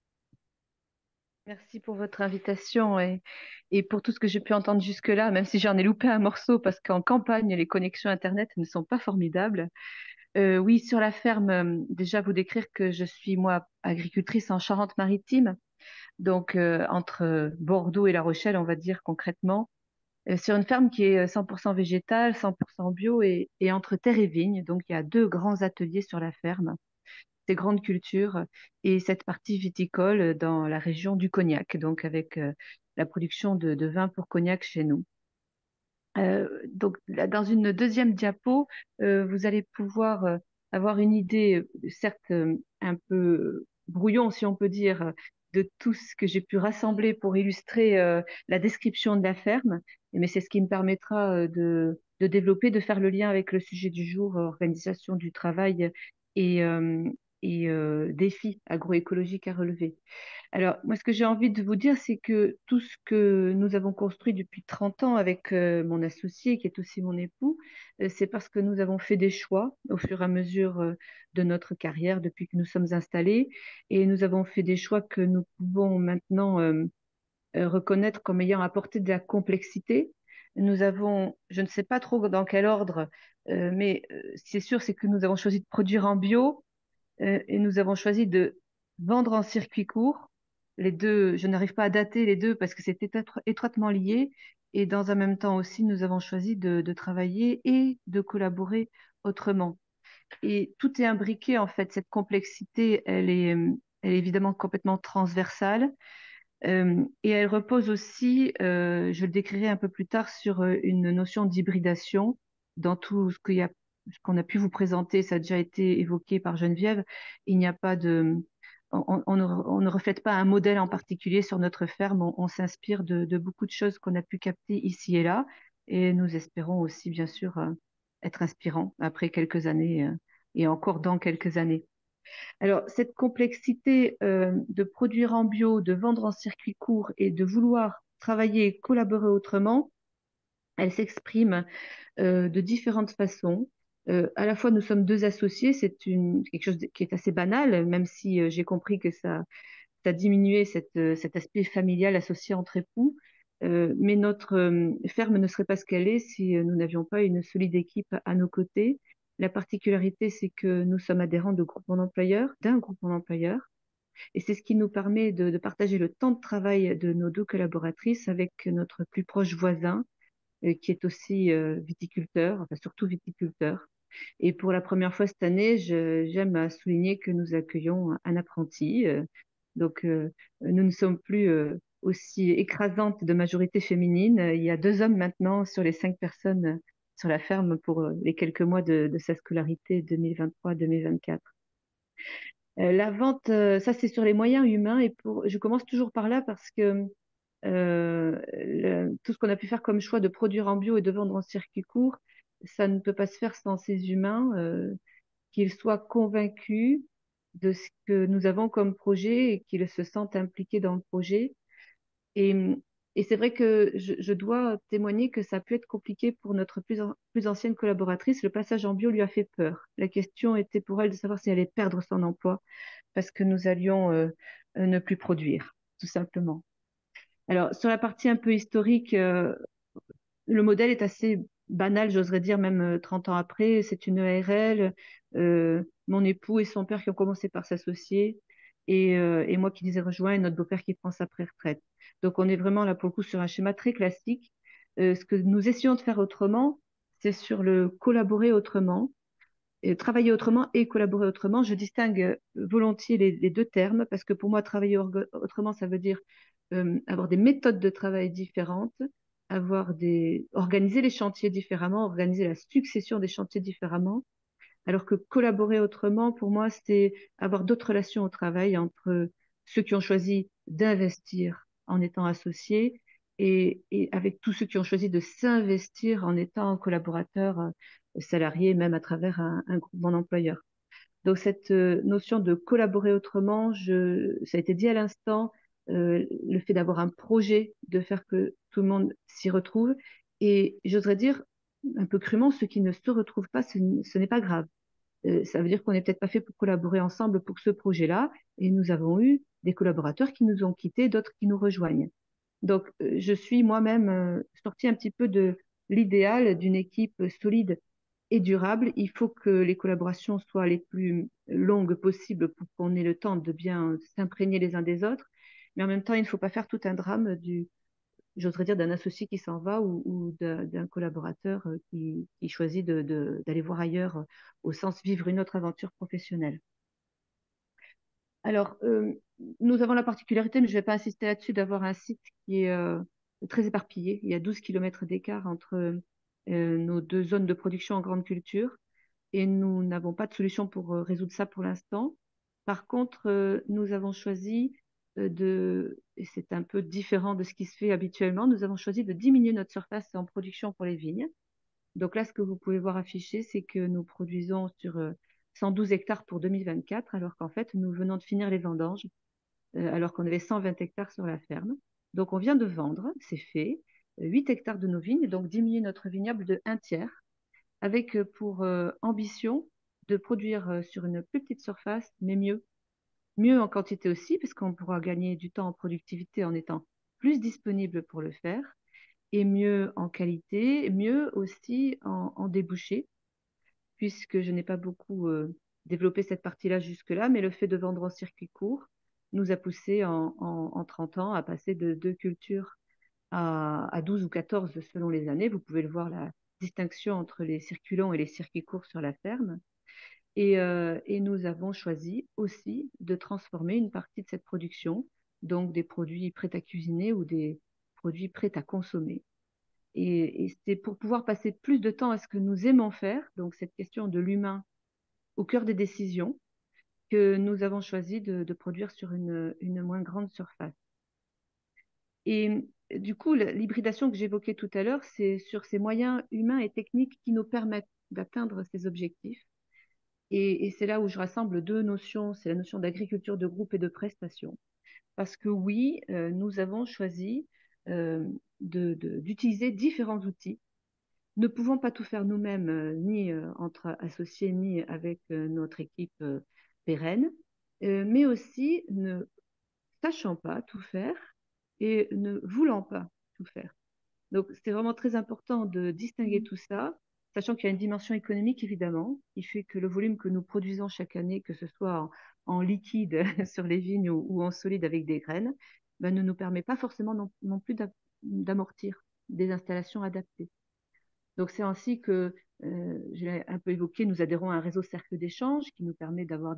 Merci pour votre invitation et pour tout ce que j'ai pu entendre jusque-là, même si j'en ai loupé un morceau parce qu'en campagne, les connexions Internet ne sont pas formidables. Oui, sur la ferme, déjà vous décrire que je suis, moi, agricultrice en Charente-Maritime, donc entre Bordeaux et La Rochelle, on va dire concrètement, sur une ferme qui est 100% végétale, 100% bio et entre terre et vigne. Donc il y a 2 grands ateliers sur la ferme, des grandes cultures et cette partie viticole dans la région du Cognac, donc avec la production de vin pour Cognac chez nous. Donc, là, dans une deuxième diapo, vous allez pouvoir avoir une idée, certes un peu brouillon, si on peut dire, de tout ce que j'ai pu rassembler pour illustrer la description de la ferme. Mais c'est ce qui me permettra de développer, de faire le lien avec le sujet du jour, organisation du travail et, euh, et défis agroécologiques à relever. Alors, moi, ce que j'ai envie de vous dire, c'est que tout ce que nous avons construit depuis 30 ans avec mon associé, qui est aussi mon époux, c'est parce que nous avons fait des choix au fur et à mesure de notre carrière depuis que nous sommes installés. Et nous avons fait des choix que nous pouvons maintenant reconnaître comme ayant apporté de la complexité. Nous avons, je ne sais pas trop dans quel ordre, mais c'est sûr, c'est que nous avons choisi de produire en bio et nous avons choisi de vendre en circuit court. Les deux, je n'arrive pas à dater les deux parce que c'est étroitement lié. Et dans un même temps aussi, nous avons choisi de travailler et de collaborer autrement. Et tout est imbriqué, en fait. Cette complexité, elle est évidemment complètement transversale. Et elle repose aussi, je le décrirai un peu plus tard, sur une notion d'hybridation dans tout ce qu'on a pu vous présenter. Ça a déjà été évoqué par Geneviève. Il n'y a pas de, on ne reflète pas un modèle en particulier sur notre ferme. On s'inspire de beaucoup de choses qu'on a pu capter ici et là. Et nous espérons aussi, bien sûr, être inspirants après quelques années et encore dans quelques années. Alors, cette complexité de produire en bio, de vendre en circuit court et de vouloir travailler et collaborer autrement, elle s'exprime de différentes façons. À la fois, nous sommes deux associés, quelque chose qui est assez banal, même si j'ai compris que ça diminuait cet aspect familial associé entre époux. Mais notre ferme ne serait pas ce qu'elle est si nous n'avions pas une solide équipe à nos côtés. La particularité, c'est que nous sommes adhérents d'un groupement d'employeurs, et c'est ce qui nous permet de partager le temps de travail de nos deux collaboratrices avec notre plus proche voisin, qui est aussi viticulteur, enfin surtout viticulteur. Et pour la première fois cette année, j'aime à souligner que nous accueillons un apprenti. Donc, nous ne sommes plus aussi écrasantes de majorité féminine. Il y a 2 hommes maintenant sur les 5 personnes sur la ferme pour les quelques mois de sa scolarité 2023-2024. La vente, ça c'est sur les moyens humains. Je commence toujours par là parce que tout ce qu'on a pu faire comme choix de produire en bio et de vendre en circuit court, ça ne peut pas se faire sans ces humains, qu'ils soient convaincus de ce que nous avons comme projet et qu'ils se sentent impliqués dans le projet. Et, et c'est vrai que je dois témoigner que ça a pu être compliqué pour notre plus ancienne collaboratrice. Le passage en bio lui a fait peur. La question était pour elle de savoir si elle allait perdre son emploi parce que nous allions ne plus produire, tout simplement. Alors, sur la partie un peu historique, le modèle est assez banal, j'oserais dire, même 30 ans après. C'est une EARL, mon époux et son père qui ont commencé par s'associer, et moi qui les ai rejoints, et notre beau-père qui prend sa pré-retraite. Donc, on est vraiment là pour le coup sur un schéma très classique. Ce que nous essayons de faire autrement, c'est sur le collaborer autrement, et travailler autrement et collaborer autrement. Je distingue volontiers les deux termes parce que pour moi, travailler autrement, ça veut dire avoir des méthodes de travail différentes, organiser les chantiers différemment, organiser la succession des chantiers différemment. Alors que collaborer autrement, pour moi, c'est avoir d'autres relations au travail entre ceux qui ont choisi d'investir en étant associés et avec tous ceux qui ont choisi de s'investir en étant collaborateurs salariés, même à travers un groupement d'employeurs. Donc cette notion de collaborer autrement, ça a été dit à l'instant, le fait d'avoir un projet, de faire que tout le monde s'y retrouve. Et j'oserais dire, un peu crûment, ceux qui ne se retrouvent pas, ce n'est pas grave. Ça veut dire qu'on n'est peut-être pas fait pour collaborer ensemble pour ce projet-là. Et nous avons eu des collaborateurs qui nous ont quittés, d'autres qui nous rejoignent. Donc, je suis moi-même sortie un petit peu de l'idéal d'une équipe solide et durable. Il faut que les collaborations soient les plus longues possibles pour qu'on ait le temps de bien s'imprégner les uns des autres. Mais en même temps, il ne faut pas faire tout un drame j'oserais dire, d'un associé qui s'en va ou d'un collaborateur qui choisit d'aller voir ailleurs au sens vivre une autre aventure professionnelle. Alors, nous avons la particularité, mais je ne vais pas insister là-dessus, d'avoir un site qui est très éparpillé. Il y a 12 kilomètres d'écart entre nos deux zones de production en grande culture et nous n'avons pas de solution pour résoudre ça pour l'instant. Par contre, nous avons choisi et c'est un peu différent de ce qui se fait habituellement, nous avons choisi de diminuer notre surface en production pour les vignes. Donc là, ce que vous pouvez voir affiché, c'est que nous produisons sur 112 hectares pour 2024, alors qu'en fait, nous venons de finir les vendanges, alors qu'on avait 120 hectares sur la ferme. Donc on vient de vendre, c'est fait, 8 hectares de nos vignes, donc diminuer notre vignoble de 1/3, avec pour ambition de produire sur une plus petite surface, mais mieux. Mieux en quantité aussi, parce qu'on pourra gagner du temps en productivité en étant plus disponible pour le faire, et mieux en qualité, mieux aussi en débouché, puisque je n'ai pas beaucoup développé cette partie-là jusque-là, mais le fait de vendre en circuit court nous a poussé en 30 ans à passer de 2 cultures à 12 ou 14 selon les années. Vous pouvez le voir, la distinction entre les circuits longs et les circuits courts sur la ferme. Et nous avons choisi aussi de transformer une partie de cette production, donc des produits prêts à cuisiner ou des produits prêts à consommer. Et c'est pour pouvoir passer plus de temps à ce que nous aimons faire, donc cette question de l'humain au cœur des décisions, que nous avons choisi de produire sur une moins grande surface. Et du coup, l'hybridation que j'évoquais tout à l'heure, c'est sur ces moyens humains et techniques qui nous permettent d'atteindre ces objectifs. Et c'est là où je rassemble deux notions, c'est la notion d'agriculture de groupe et de prestation. Parce que oui, nous avons choisi d'utiliser différents outils, ne pouvons pas tout faire nous-mêmes, ni entre associés, ni avec notre équipe pérenne, mais aussi ne sachant pas tout faire et ne voulant pas tout faire. Donc, c'est vraiment très important de distinguer tout ça, sachant qu'il y a une dimension économique, évidemment, qui fait que le volume que nous produisons chaque année, que ce soit en liquide sur les vignes ou en solide avec des graines, ben, ne nous permet pas forcément non plus d'amortir des installations adaptées. Donc, c'est ainsi que, j'ai un peu évoqué, nous adhérons à un réseau cercle d'échange qui nous permet d'avoir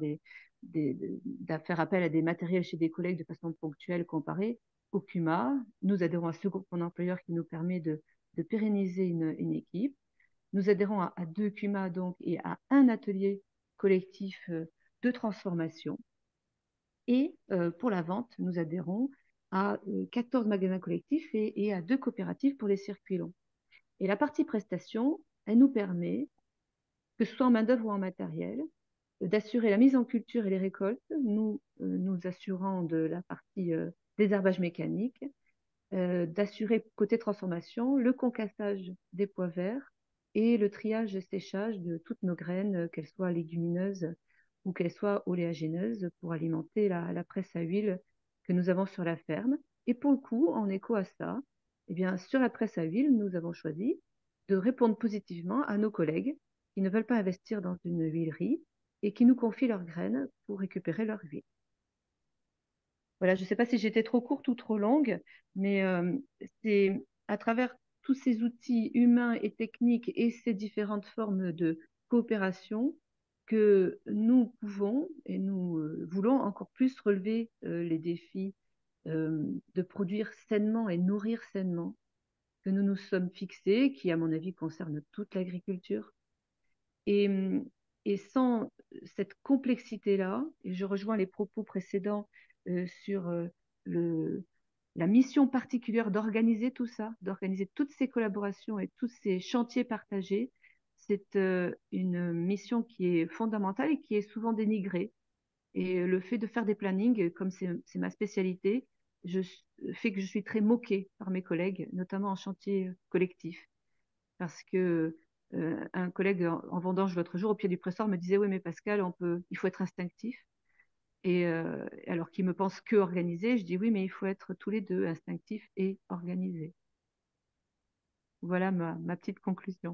de faire appel à des matériels chez des collègues de façon ponctuelle comparée au CUMA. Nous adhérons à ce groupe employeur qui nous permet de pérenniser une équipe. Nous adhérons à 2 CUMA donc, et à un atelier collectif de transformation. Et pour la vente, nous adhérons à 14 magasins collectifs et à 2 coopératives pour les circuits longs. Et la partie prestation, elle nous permet, que ce soit en main-d'œuvre ou en matériel, d'assurer la mise en culture et les récoltes, nous assurant de la partie désherbage mécanique, d'assurer côté transformation le concassage des pois verts et le triage et séchage de toutes nos graines, qu'elles soient légumineuses ou qu'elles soient oléagineuses, pour alimenter la presse à huile que nous avons sur la ferme. Et pour le coup, en écho à ça, eh bien, sur la presse à huile, nous avons choisi de répondre positivement à nos collègues qui ne veulent pas investir dans une huilerie et qui nous confient leurs graines pour récupérer leur huile. Voilà, je ne sais pas si j'étais trop courte ou trop longue, mais c'est à travers tous ces outils humains et techniques et ces différentes formes de coopération que nous pouvons et nous voulons encore plus relever les défis de produire sainement et nourrir sainement que nous nous sommes fixés, qui à mon avis concernent toute l'agriculture. Et, et sans cette complexité-là, et je rejoins les propos précédents sur la mission particulière d'organiser tout ça, d'organiser toutes ces collaborations et tous ces chantiers partagés, c'est une mission qui est fondamentale et qui est souvent dénigrée. Et le fait de faire des plannings, comme c'est ma spécialité, fait que je suis très moquée par mes collègues, notamment en chantier collectif. Parce que un collègue en vendange l'autre jour au pied du pressor me disait: oui, mais Pascal, il faut être instinctif. Et alors qu'il me pense que organisé, je dis: oui, mais il faut être tous les deux, instinctif et organisé. Voilà ma petite conclusion.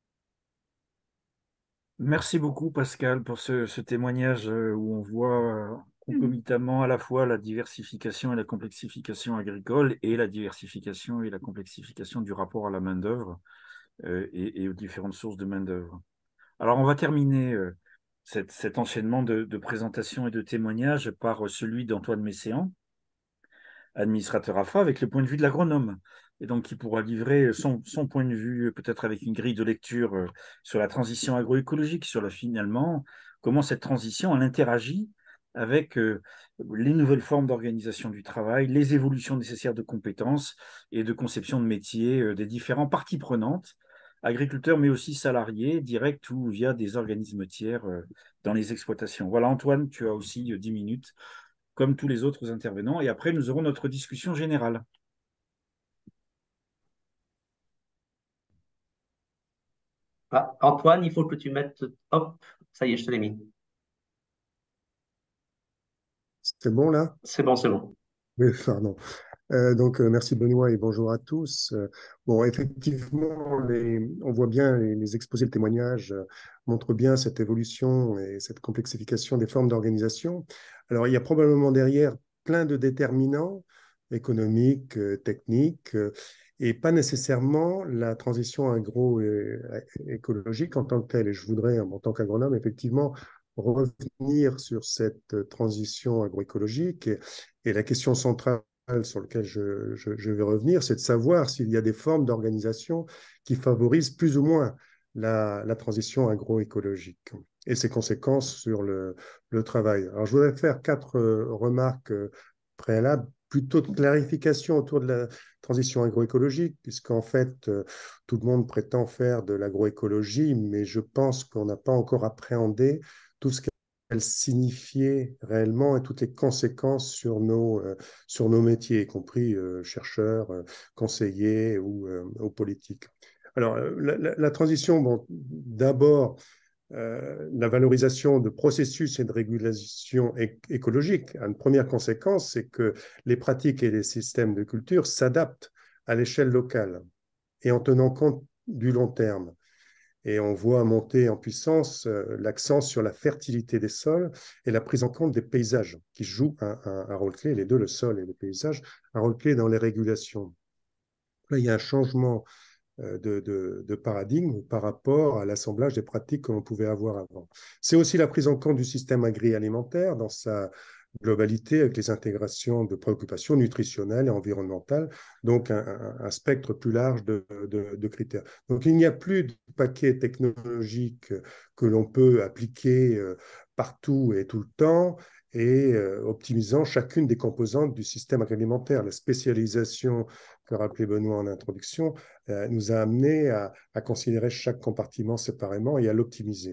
Merci beaucoup, Pascal, pour ce témoignage où on voit concomitamment à la fois la diversification et la complexification agricole et la diversification et la complexification du rapport à la main-d'œuvre et aux différentes sources de main-d'œuvre. Alors, on va terminer cet enchaînement de présentations et de témoignages par celui d'Antoine Messéan, administrateur AFA, avec le point de vue de l'agronome, et donc qui pourra livrer son point de vue, peut-être avec une grille de lecture sur la transition agroécologique, sur finalement comment cette transition elle interagit avec les nouvelles formes d'organisation du travail, les évolutions nécessaires de compétences et de conception de métiers des différents parties prenantes, agriculteurs mais aussi salariés, directs ou via des organismes tiers dans les exploitations. Voilà, Antoine, tu as aussi 10 minutes comme tous les autres intervenants. Et après, nous aurons notre discussion générale. Ah, Antoine, il faut que tu mettes... Hop, ça y est, je te l'ai mis. C'est bon là? C'est bon, c'est bon. Oui, pardon. Merci Benoît et bonjour à tous. Bon, effectivement, on voit bien les exposés, le témoignage montrent bien cette évolution et cette complexification des formes d'organisation. Alors, il y a probablement derrière plein de déterminants économiques, techniques, et pas nécessairement la transition agroécologique en tant que telle. Et je voudrais, en tant qu'agronome, effectivement, revenir sur cette transition agroécologique et la question centrale sur laquelle je vais revenir, c'est de savoir s'il y a des formes d'organisation qui favorisent plus ou moins la transition agroécologique et ses conséquences sur le travail. Alors, je voudrais faire 4 remarques préalables, plutôt de clarification autour de la transition agroécologique, puisqu'en fait, tout le monde prétend faire de l'agroécologie, mais je pense qu'on n'a pas encore appréhendé tout ce qu'elle signifiait réellement et toutes les conséquences sur nos métiers, y compris chercheurs, conseillers ou politiques. Alors, la transition, bon, d'abord, la valorisation de processus et de régulation écologique. Une première conséquence, c'est que les pratiques et les systèmes de culture s'adaptent à l'échelle locale et en tenant compte du long terme. Et on voit monter en puissance l'accent sur la fertilité des sols et la prise en compte des paysages qui jouent un rôle clé, les deux, le sol et les paysages, un rôle clé dans les régulations. Là, il y a un changement de paradigme par rapport à l'assemblage des pratiques que l'on pouvait avoir avant. C'est aussi la prise en compte du système agroalimentaire dans sa globalité avec les intégrations de préoccupations nutritionnelles et environnementales, donc un spectre plus large de critères. Donc il n'y a plus de paquet technologique que l'on peut appliquer partout et tout le temps, et optimisant chacune des composantes du système agroalimentaire. La spécialisation que rappelait Benoît en introduction nous a amené à considérer chaque compartiment séparément et à l'optimiser.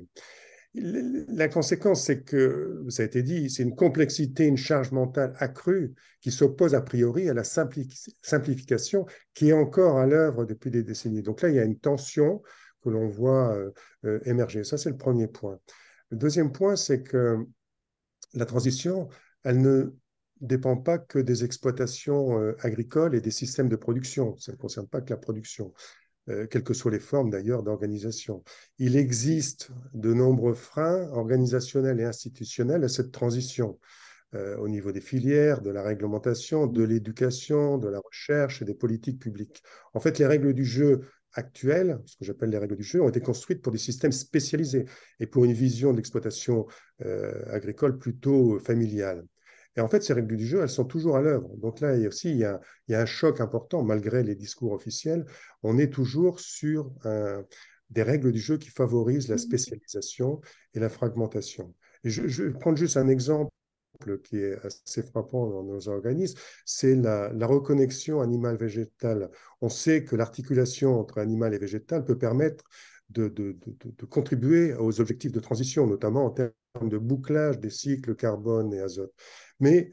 La conséquence, c'est que, ça a été dit, c'est une complexité, une charge mentale accrue qui s'oppose a priori à la simplification qui est encore à l'œuvre depuis des décennies. Donc là, il y a une tension que l'on voit émerger. Ça, c'est le premier point. Le deuxième point, c'est que la transition, elle ne dépend pas que des exploitations agricoles et des systèmes de production. Ça ne concerne pas que la production, quelles que soient les formes d'ailleurs d'organisation. Il existe de nombreux freins organisationnels et institutionnels à cette transition, au niveau des filières, de la réglementation, de l'éducation, de la recherche et des politiques publiques. En fait, les règles du jeu actuelles, ce que j'appelle les règles du jeu, ont été construites pour des systèmes spécialisés et pour une vision de l'exploitation agricole plutôt familiale. Et en fait, ces règles du jeu, elles sont toujours à l'œuvre. Donc là, il y a un choc important, malgré les discours officiels. On est toujours sur des règles du jeu qui favorisent la spécialisation et la fragmentation. Et je vais prendre juste un exemple qui est assez frappant dans nos organismes, c'est la reconnexion animal-végétal. On sait que l'articulation entre animal et végétal peut permettre de contribuer aux objectifs de transition, notamment en termes de bouclage des cycles carbone et azote. Mais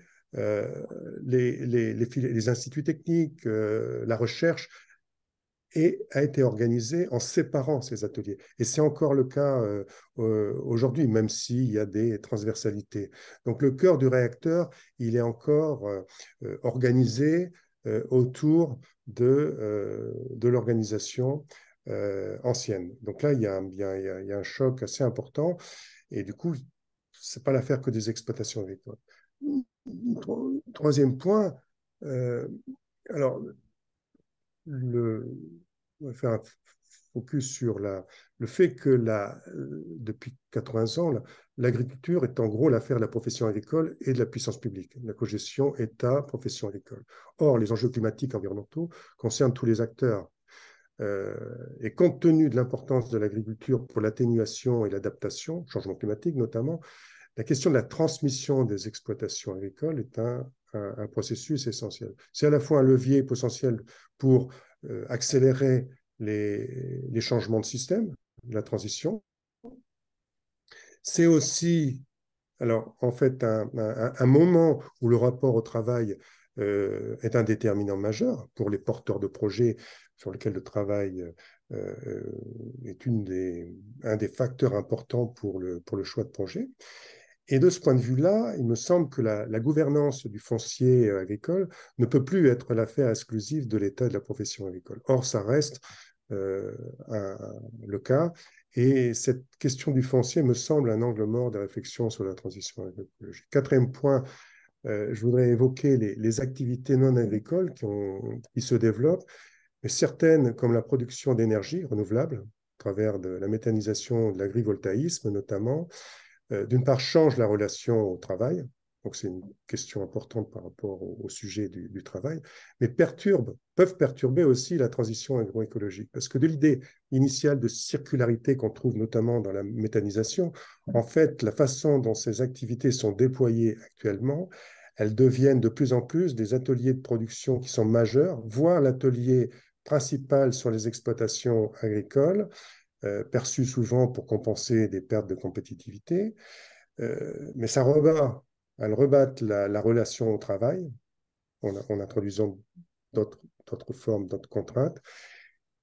les instituts techniques, la recherche, a été organisé en séparant ces ateliers. Et c'est encore le cas aujourd'hui, même s'il y a des transversalités. Donc le cœur du réacteur, il est encore organisé autour de l'organisation ancienne. Donc là, il y a un choc assez important. Et du coup, ce n'est pas l'affaire que des exploitations agricoles. Troisième point, alors, on va faire un focus sur le fait que depuis 80 ans, l'agriculture est en gros l'affaire de la profession agricole et de la puissance publique, la cogestion État-profession agricole. Or, les enjeux climatiques et environnementaux concernent tous les acteurs. Et compte tenu de l'importance de l'agriculture pour l'atténuation et l'adaptation, changement climatique notamment, la question de la transmission des exploitations agricoles est un processus essentiel. C'est à la fois un levier potentiel pour accélérer les changements de système, la transition. C'est aussi, alors en fait, un moment où le rapport au travail est un déterminant majeur pour les porteurs de projets sur lesquels le travail est un des facteurs importants pour le choix de projet. Et de ce point de vue-là, il me semble que la gouvernance du foncier agricole ne peut plus être l'affaire exclusive de l'État et de la profession agricole. Or, ça reste le cas. Et cette question du foncier me semble un angle mort des réflexions sur la transition agroécologique. Quatrième point, je voudrais évoquer les activités non agricoles qui se développent, mais certaines, comme la production d'énergie renouvelable, à travers de la méthanisation, de l'agrivoltaïsme notamment, d'une part, change la relation au travail, donc c'est une question importante par rapport au sujet du travail, mais peuvent perturber aussi la transition agroécologique, parce que de l'idée initiale de circularité qu'on trouve notamment dans la méthanisation, en fait, la façon dont ces activités sont déployées actuellement, elles deviennent de plus en plus des ateliers de production qui sont majeurs, voire l'atelier principal sur les exploitations agricoles, perçu souvent pour compenser des pertes de compétitivité, mais elles rebattent la relation au travail en introduisant d'autres formes, d'autres contraintes.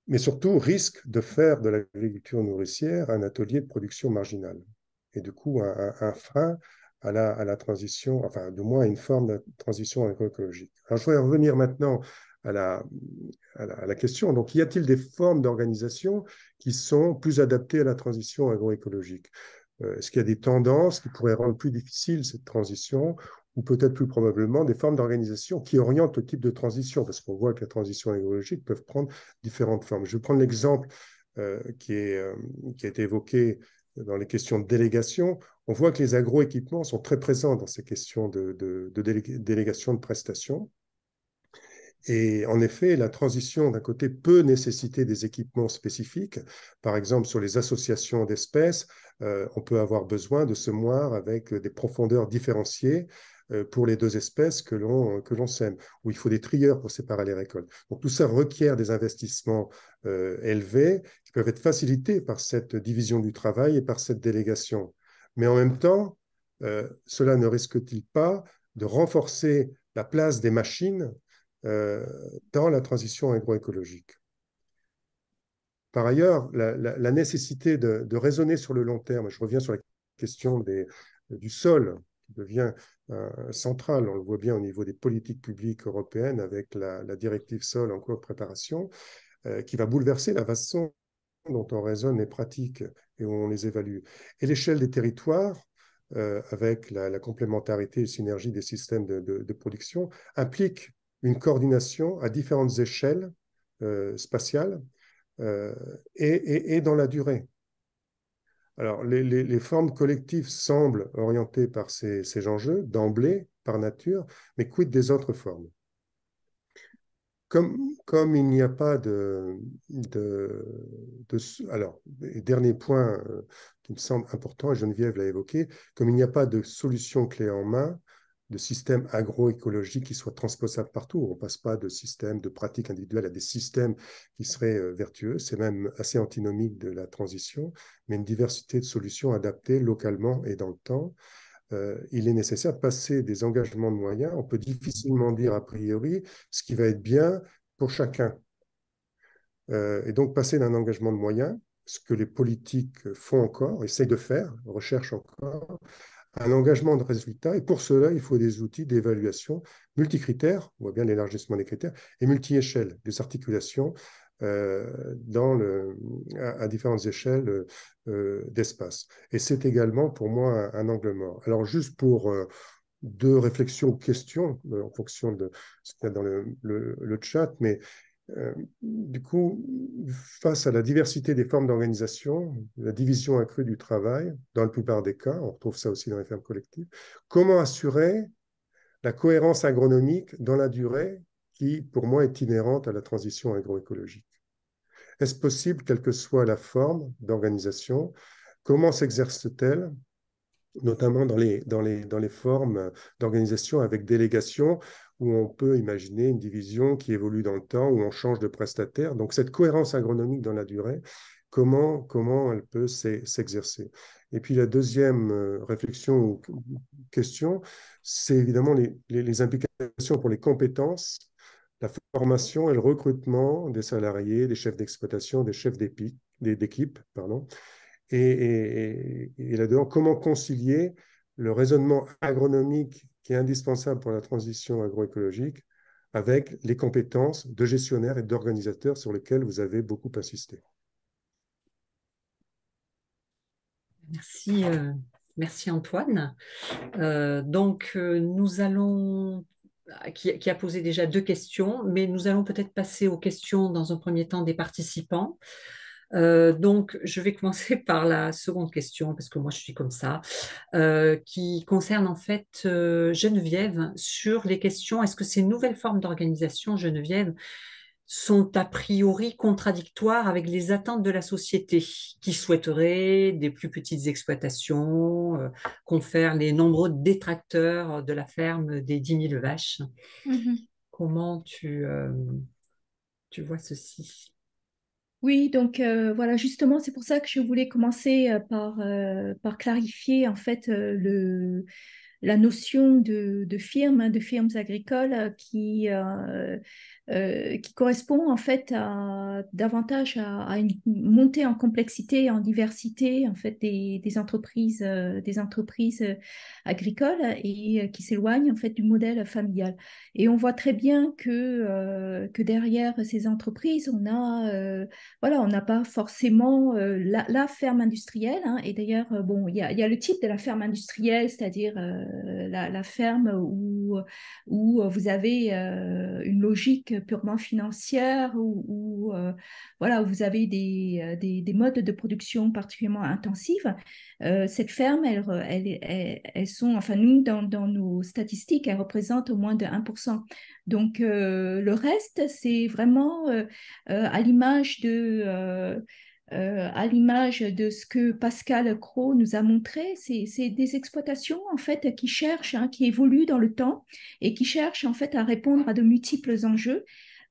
mais surtout risque de faire de l'agriculture nourricière un atelier de production marginale. Et du coup, un frein à la transition, enfin, du moins à une forme de transition agroécologique. Alors, je voudrais revenir maintenant à la question. Donc, y a-t-il des formes d'organisation qui sont plus adaptées à la transition agroécologique? Est-ce qu'il y a des tendances qui pourraient rendre plus difficile cette transition, ou peut-être plus probablement des formes d'organisation qui orientent le type de transition, parce qu'on voit que la transition agroécologique peut prendre différentes formes. Je vais prendre l'exemple qui a été évoqué dans les questions de délégation. On voit que les agroéquipements sont très présents dans ces questions de délégation de prestations. Et en effet, la transition, d'un côté, peut nécessiter des équipements spécifiques. Par exemple, sur les associations d'espèces, on peut avoir besoin de semoirs avec des profondeurs différenciées pour les deux espèces que l'on sème, où il faut des trieurs pour séparer les récoltes. Donc tout ça requiert des investissements élevés qui peuvent être facilités par cette division du travail et par cette délégation. Mais en même temps, cela ne risque-t-il pas de renforcer la place des machines euh, dans la transition agroécologique? Par ailleurs, la nécessité de raisonner sur le long terme, je reviens sur la question du sol, qui devient centrale, on le voit bien au niveau des politiques publiques européennes avec la directive sol en cours de préparation, qui va bouleverser la façon dont on raisonne les pratiques et où on les évalue. Et l'échelle des territoires, avec la complémentarité et synergie des systèmes de production, implique une coordination à différentes échelles spatiales euh, et dans la durée. Alors, les formes collectives semblent orientées par ces enjeux d'emblée, par nature, mais quid des autres formes? Comme il n'y a pas alors, dernier point qui me semble important, et Geneviève l'a évoqué, comme il n'y a pas de solution clé en main, de système agroécologique qui soit transposable partout, on ne passe pas de système de pratique individuelle à des systèmes qui seraient vertueux, c'est même assez antinomique de la transition, mais une diversité de solutions adaptées localement et dans le temps. Il est nécessaire de passer des engagements de moyens. On peut difficilement dire a priori ce qui va être bien pour chacun. Et donc passer d'un engagement de moyens, ce que les politiques font encore, essayent de faire, recherchent encore, à un engagement de résultats. Et pour cela, il faut des outils d'évaluation multicritères, on voit bien l'élargissement des critères, et multi-échelles, des articulations à différentes échelles d'espace. Et c'est également pour moi un angle mort. Alors juste pour deux réflexions ou questions en fonction de ce qu'il y a dans le chat, mais du coup, face à la diversité des formes d'organisation, la division accrue du travail, dans la plupart des cas, on retrouve ça aussi dans les fermes collectives, comment assurer la cohérence agronomique dans la durée qui, pour moi, est inhérente à la transition agroécologique? Est-ce possible, quelle que soit la forme d'organisation? Comment s'exerce-t-elle, notamment dans les formes d'organisation avec délégation, où on peut imaginer une division qui évolue dans le temps, où on change de prestataire. Donc cette cohérence agronomique dans la durée, comment elle peut s'exercer? Et puis la deuxième réflexion ou question, c'est évidemment les implications pour les compétences, la formation et le recrutement des salariés, des chefs d'exploitation, des chefs d'équipe, pardon. Et là-dedans, comment concilier le raisonnement agronomique qui est indispensable pour la transition agroécologique avec les compétences de gestionnaires et d'organisateurs sur lesquelles vous avez beaucoup insisté? Merci, merci Antoine. Nous allons, qui a posé déjà deux questions, mais nous allons peut-être passer aux questions dans un premier temps des participants. Donc, je vais commencer par la seconde question, parce que moi, je suis comme ça, qui concerne en fait Geneviève sur les questions. Est-ce que ces nouvelles formes d'organisation, Geneviève, sont a priori contradictoires avec les attentes de la société qui souhaiterait des plus petites exploitations, qu'on fait les nombreux détracteurs de la ferme des 10 000 vaches? Comment tu vois ceci? Oui, donc voilà, justement, c'est pour ça que je voulais commencer par clarifier en fait la notion de firme, de firmes agricoles qui correspond en fait davantage à une montée en complexité et en diversité en fait des entreprises agricoles et qui s'éloignent en fait du modèle familial. Et on voit très bien que derrière ces entreprises, on n'a pas forcément la ferme industrielle, hein. Et d'ailleurs, bon, il y a le type de la ferme industrielle, c'est-à-dire la ferme où vous avez une logique purement financière, voilà, où vous avez des modes de production particulièrement intensifs. Cette ferme, elles sont, enfin nous, dans nos statistiques, elles représentent moins de 1%. Donc le reste, c'est vraiment à l'image de ce que Pascal Cros nous a montré, c'est des exploitations en fait qui cherchent, hein, qui évoluent dans le temps et qui cherchent en fait à répondre à de multiples enjeux.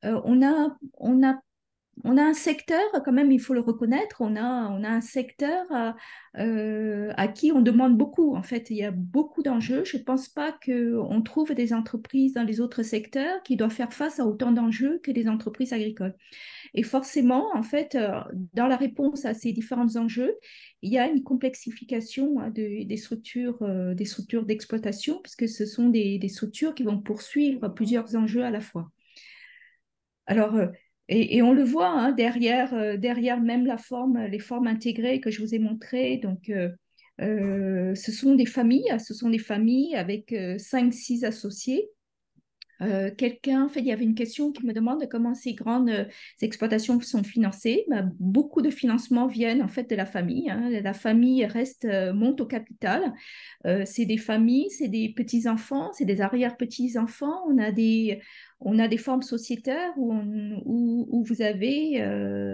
On a un secteur, quand même, il faut le reconnaître, on a un secteur à qui on demande beaucoup. En fait, il y a beaucoup d'enjeux. Je ne pense pas qu'on trouve des entreprises dans les autres secteurs qui doivent faire face à autant d'enjeux que les entreprises agricoles. Et forcément, en fait, dans la réponse à ces différents enjeux, il y a une complexification, hein, des structures d'exploitation, puisque ce sont des structures qui vont poursuivre plusieurs enjeux à la fois. Alors, et on le voit, hein, derrière même les formes intégrées que je vous ai montrées. Donc, ce sont des familles avec 5-6 associés. En fait, il y avait une question qui me demande comment ces grandes exploitations sont financées. Ben, beaucoup de financements viennent en fait de la famille, hein. La famille monte au capital. C'est des familles, c'est des petits-enfants, c'est des arrière-petits-enfants. On a des formes sociétaires où vous avez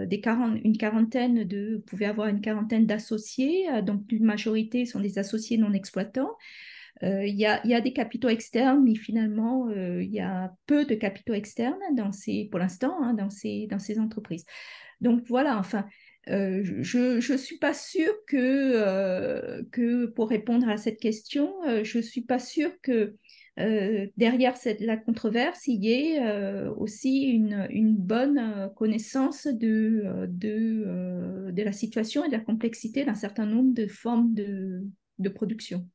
vous pouvez avoir une quarantaine d'associés, donc une majorité sont des associés non exploitants. Il y a des capitaux externes, mais finalement, il y a peu de capitaux externes pour l'instant, hein, dans ces entreprises. Donc voilà, enfin, je ne suis pas sûre que pour répondre à cette question, je ne suis pas sûre que derrière la controverse, il y ait aussi une bonne connaissance de la situation et de la complexité d'un certain nombre de formes de production.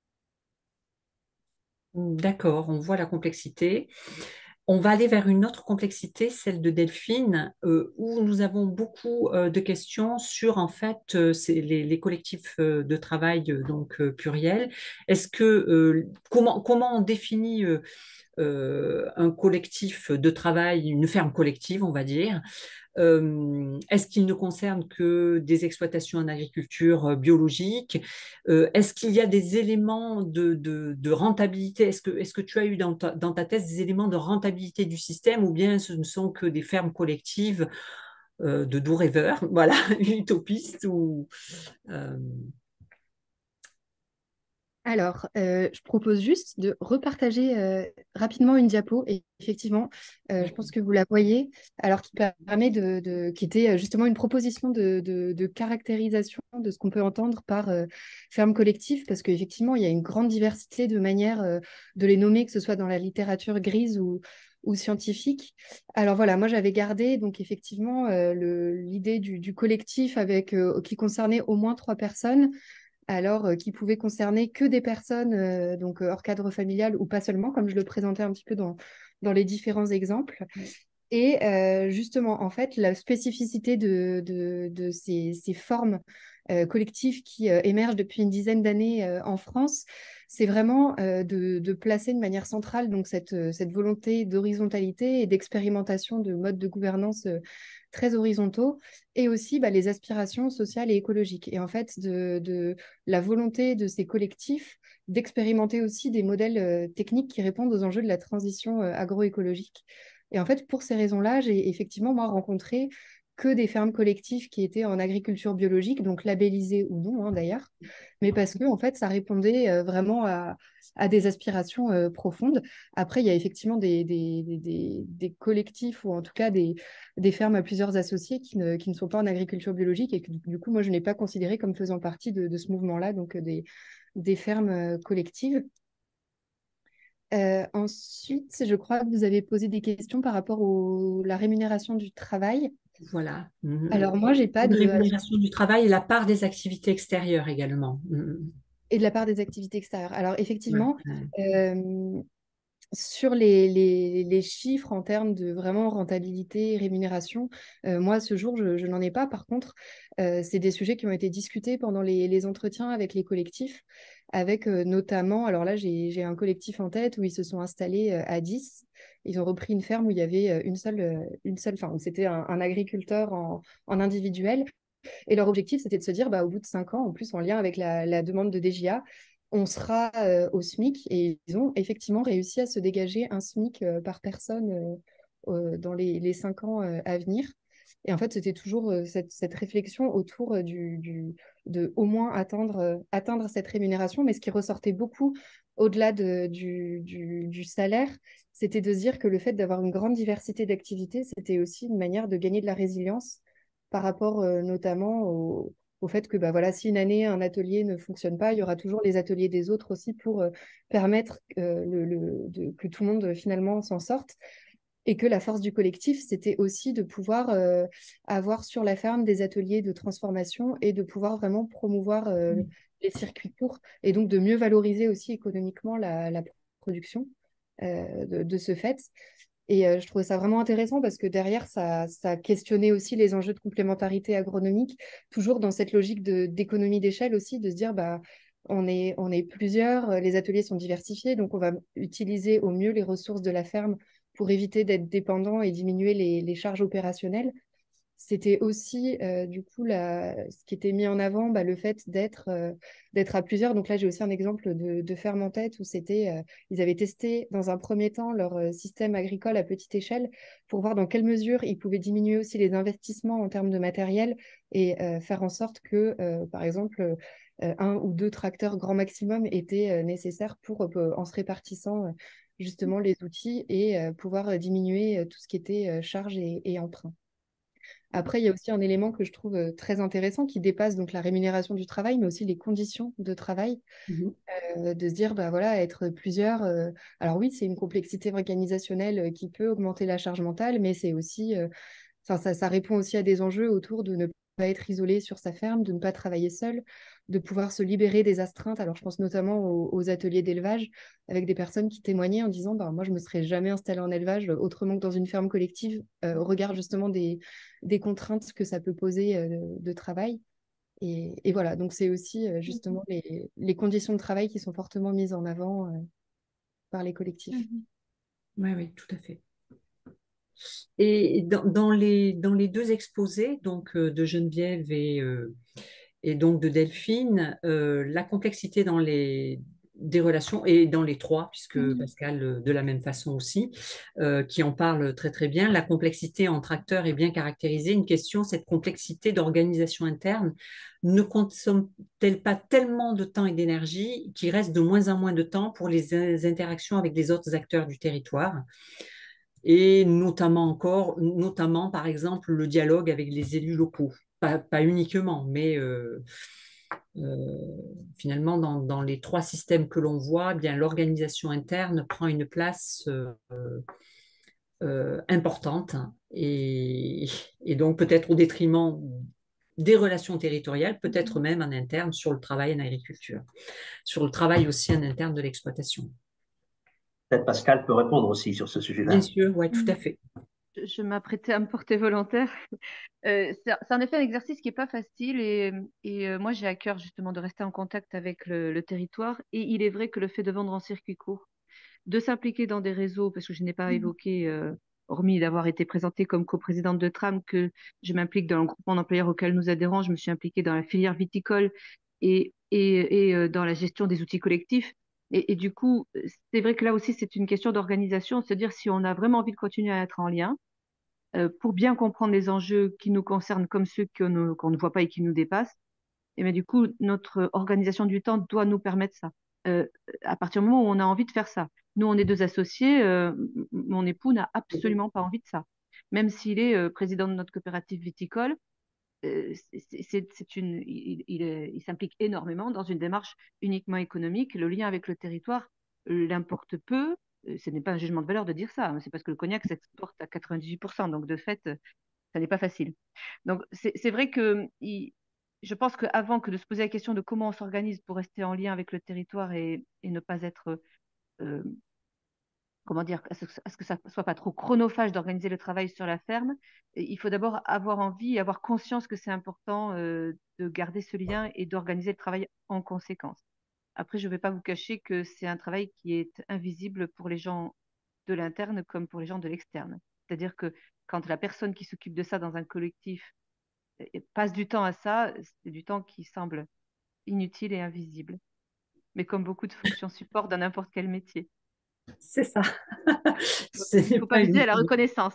D'accord, on voit la complexité. On va aller vers une autre complexité, celle de Delphine, où nous avons beaucoup de questions sur en fait les collectifs de travail pluriels. Comment on définit un collectif de travail, une ferme collective, on va dire? Est-ce qu'il ne concerne que des exploitations en agriculture biologique? Est-ce qu'il y a des éléments de rentabilité? Est-ce que tu as eu dans ta thèse des éléments de rentabilité du système ou bien ce ne sont que des fermes collectives de doux rêveurs, voilà, utopistes euh, Alors, je propose juste de repartager rapidement une diapo. Et effectivement, je pense que vous la voyez, alors qui permet qui était justement une proposition de caractérisation de ce qu'on peut entendre par ferme collective, parce qu'effectivement, il y a une grande diversité de manières de les nommer, que ce soit dans la littérature grise ou scientifique. Alors voilà, moi j'avais gardé donc effectivement l'idée du collectif qui concernait au moins 3 personnes, alors qui pouvait concerner que des personnes donc hors cadre familial ou pas seulement, comme je le présentais un petit peu dans les différents exemples. Et justement, en fait, la spécificité de ces formes collectives qui émergent depuis une dizaine d'années en France, c'est vraiment de placer de manière centrale donc cette volonté d'horizontalité et d'expérimentation de modes de gouvernance très horizontaux, et aussi les aspirations sociales et écologiques. Et en fait, de la volonté de ces collectifs d'expérimenter aussi des modèles techniques qui répondent aux enjeux de la transition agroécologique. Et en fait, pour ces raisons-là, j'ai effectivement, moi, rencontré que des fermes collectives qui étaient en agriculture biologique, donc labellisées ou non, hein, d'ailleurs, mais parce que, en fait, ça répondait vraiment à des aspirations profondes. Après, il y a effectivement des collectifs, ou en tout cas des fermes à plusieurs associés qui ne sont pas en agriculture biologique, et que du coup, moi, je n'ai pas considéré comme faisant partie de ce mouvement-là, donc des fermes collectives. Ensuite, je crois que vous avez posé des questions par rapport à la rémunération du travail. Voilà. Alors moi, j'ai pas De de... rémunération du travail et la part des activités extérieures également. Et de la part des activités extérieures. Alors Ouais, effectivement, ouais. sur les chiffres en termes de vraiment rentabilité et rémunération, moi, ce jour, je n'en ai pas. Par contre, c'est des sujets qui ont été discutés pendant les entretiens avec les collectifs, avec notamment, alors là, j'ai un collectif en tête où ils se sont installés à 10. Ils ont repris une ferme où il y avait enfin, où c'était un agriculteur en individuel. Et leur objectif, c'était de se dire, bah, au bout de 5 ans, en plus en lien avec la demande de DGA, on sera au SMIC. Et ils ont effectivement réussi à se dégager un SMIC par personne dans les 5 ans à venir. Et en fait, c'était toujours cette réflexion autour de au moins atteindre cette rémunération. Mais ce qui ressortait beaucoup au-delà du salaire, c'était de se dire que le fait d'avoir une grande diversité d'activités, c'était aussi une manière de gagner de la résilience par rapport notamment au fait que bah, voilà, si une année un atelier ne fonctionne pas, il y aura toujours les ateliers des autres aussi pour permettre que tout le monde finalement s'en sorte. Et que la force du collectif, c'était aussi de pouvoir avoir sur la ferme des ateliers de transformation et de pouvoir vraiment promouvoir les circuits courts et donc de mieux valoriser aussi économiquement la production de ce fait. Et je trouvais ça vraiment intéressant parce que derrière, ça questionnait aussi les enjeux de complémentarité agronomique, toujours dans cette logique d'économie d'échelle aussi, de se dire, bah, on est plusieurs, les ateliers sont diversifiés, donc on va utiliser au mieux les ressources de la ferme pour éviter d'être dépendant et diminuer les charges opérationnelles. C'était aussi, du coup, ce qui était mis en avant, bah, le fait d'être à plusieurs. Donc là, j'ai aussi un exemple de ferme en tête où ils avaient testé dans un premier temps leur système agricole à petite échelle pour voir dans quelle mesure ils pouvaient diminuer aussi les investissements en termes de matériel et faire en sorte que, par exemple, un ou deux tracteurs grand maximum étaient nécessaires pour, en se répartissant justement les outils et pouvoir diminuer tout ce qui était charge et emprunt. Après, il y a aussi un élément que je trouve très intéressant qui dépasse donc la rémunération du travail, mais aussi les conditions de travail. Mhm. De se dire, bah voilà, être plusieurs. Alors oui, c'est une complexité organisationnelle qui peut augmenter la charge mentale, mais c'est aussi, enfin, ça répond aussi à des enjeux autour de ne pas être isolé sur sa ferme, de ne pas travailler seul, de pouvoir se libérer des astreintes. Alors je pense notamment aux ateliers d'élevage avec des personnes qui témoignaient en disant, bah, moi je me serais jamais installée en élevage autrement que dans une ferme collective, au regard justement des contraintes que ça peut poser de travail. Et voilà, donc c'est aussi justement les conditions de travail qui sont fortement mises en avant par les collectifs. Oui, oui, tout à fait. Et dans les deux exposés, donc de Geneviève et donc de Delphine, la complexité des relations, et dans les trois, puisque Pascal, de la même façon aussi, qui en parle très très bien, la complexité entre acteurs est bien caractérisée. Une question, cette complexité d'organisation interne ne consomme-t-elle pas tellement de temps et d'énergie qu'il reste de moins en moins de temps pour les interactions avec les autres acteurs du territoire? Et notamment par exemple le dialogue avec les élus locaux. Pas uniquement, mais finalement dans les trois systèmes que l'on voit, eh bien l'organisation interne prend une place importante et donc peut-être au détriment des relations territoriales, peut-être même en interne sur le travail en agriculture, sur le travail aussi en interne de l'exploitation. Peut-être Pascal peut répondre aussi sur ce Bien sujet-là. sûr, oui, tout à fait. Je m'apprêtais à me porter volontaire. C'est en effet un exercice qui n'est pas facile et moi j'ai à cœur justement de rester en contact avec le territoire et il est vrai que le fait de vendre en circuit court, de s'impliquer dans des réseaux, parce que je n'ai pas évoqué, hormis d'avoir été présentée comme coprésidente de Tram, que je m'implique dans le groupement d'employeurs auquel nous adhérons, je me suis impliquée dans la filière viticole et dans la gestion des outils collectifs. Et du coup, c'est vrai que là aussi, c'est une question d'organisation, c'est-à-dire si on a vraiment envie de continuer à être en lien, pour bien comprendre les enjeux qui nous concernent comme ceux qu'on ne voit pas et qui nous dépassent, et bien du coup, notre organisation du temps doit nous permettre ça. Euh, à partir du moment où on a envie de faire ça. Nous, on est deux associés, mon époux n'a absolument pas envie de ça. Même s'il est président de notre coopérative viticole, il s'implique énormément dans une démarche uniquement économique. Le lien avec le territoire l'importe peu. Ce n'est pas un jugement de valeur de dire ça, hein. C'est parce que le cognac s'exporte à 98%. Donc, de fait, ça n'est pas facile. Donc, c'est vrai que je pense qu'avant que de se poser la question de comment on s'organise pour rester en lien avec le territoire et ne pas être, euh, comment dire, à ce que ça ne soit pas trop chronophage d'organiser le travail sur la ferme, il faut d'abord avoir envie et avoir conscience que c'est important de garder ce lien et d'organiser le travail en conséquence. Après, je ne vais pas vous cacher que c'est un travail qui est invisible pour les gens de l'interne comme pour les gens de l'externe. C'est-à-dire que quand la personne qui s'occupe de ça dans un collectif passe du temps à ça, c'est du temps qui semble inutile et invisible. Mais comme beaucoup de fonctions support dans n'importe quel métier. C'est ça. Donc, Ce il ne n'est faut pas pas viser à la une... reconnaissance.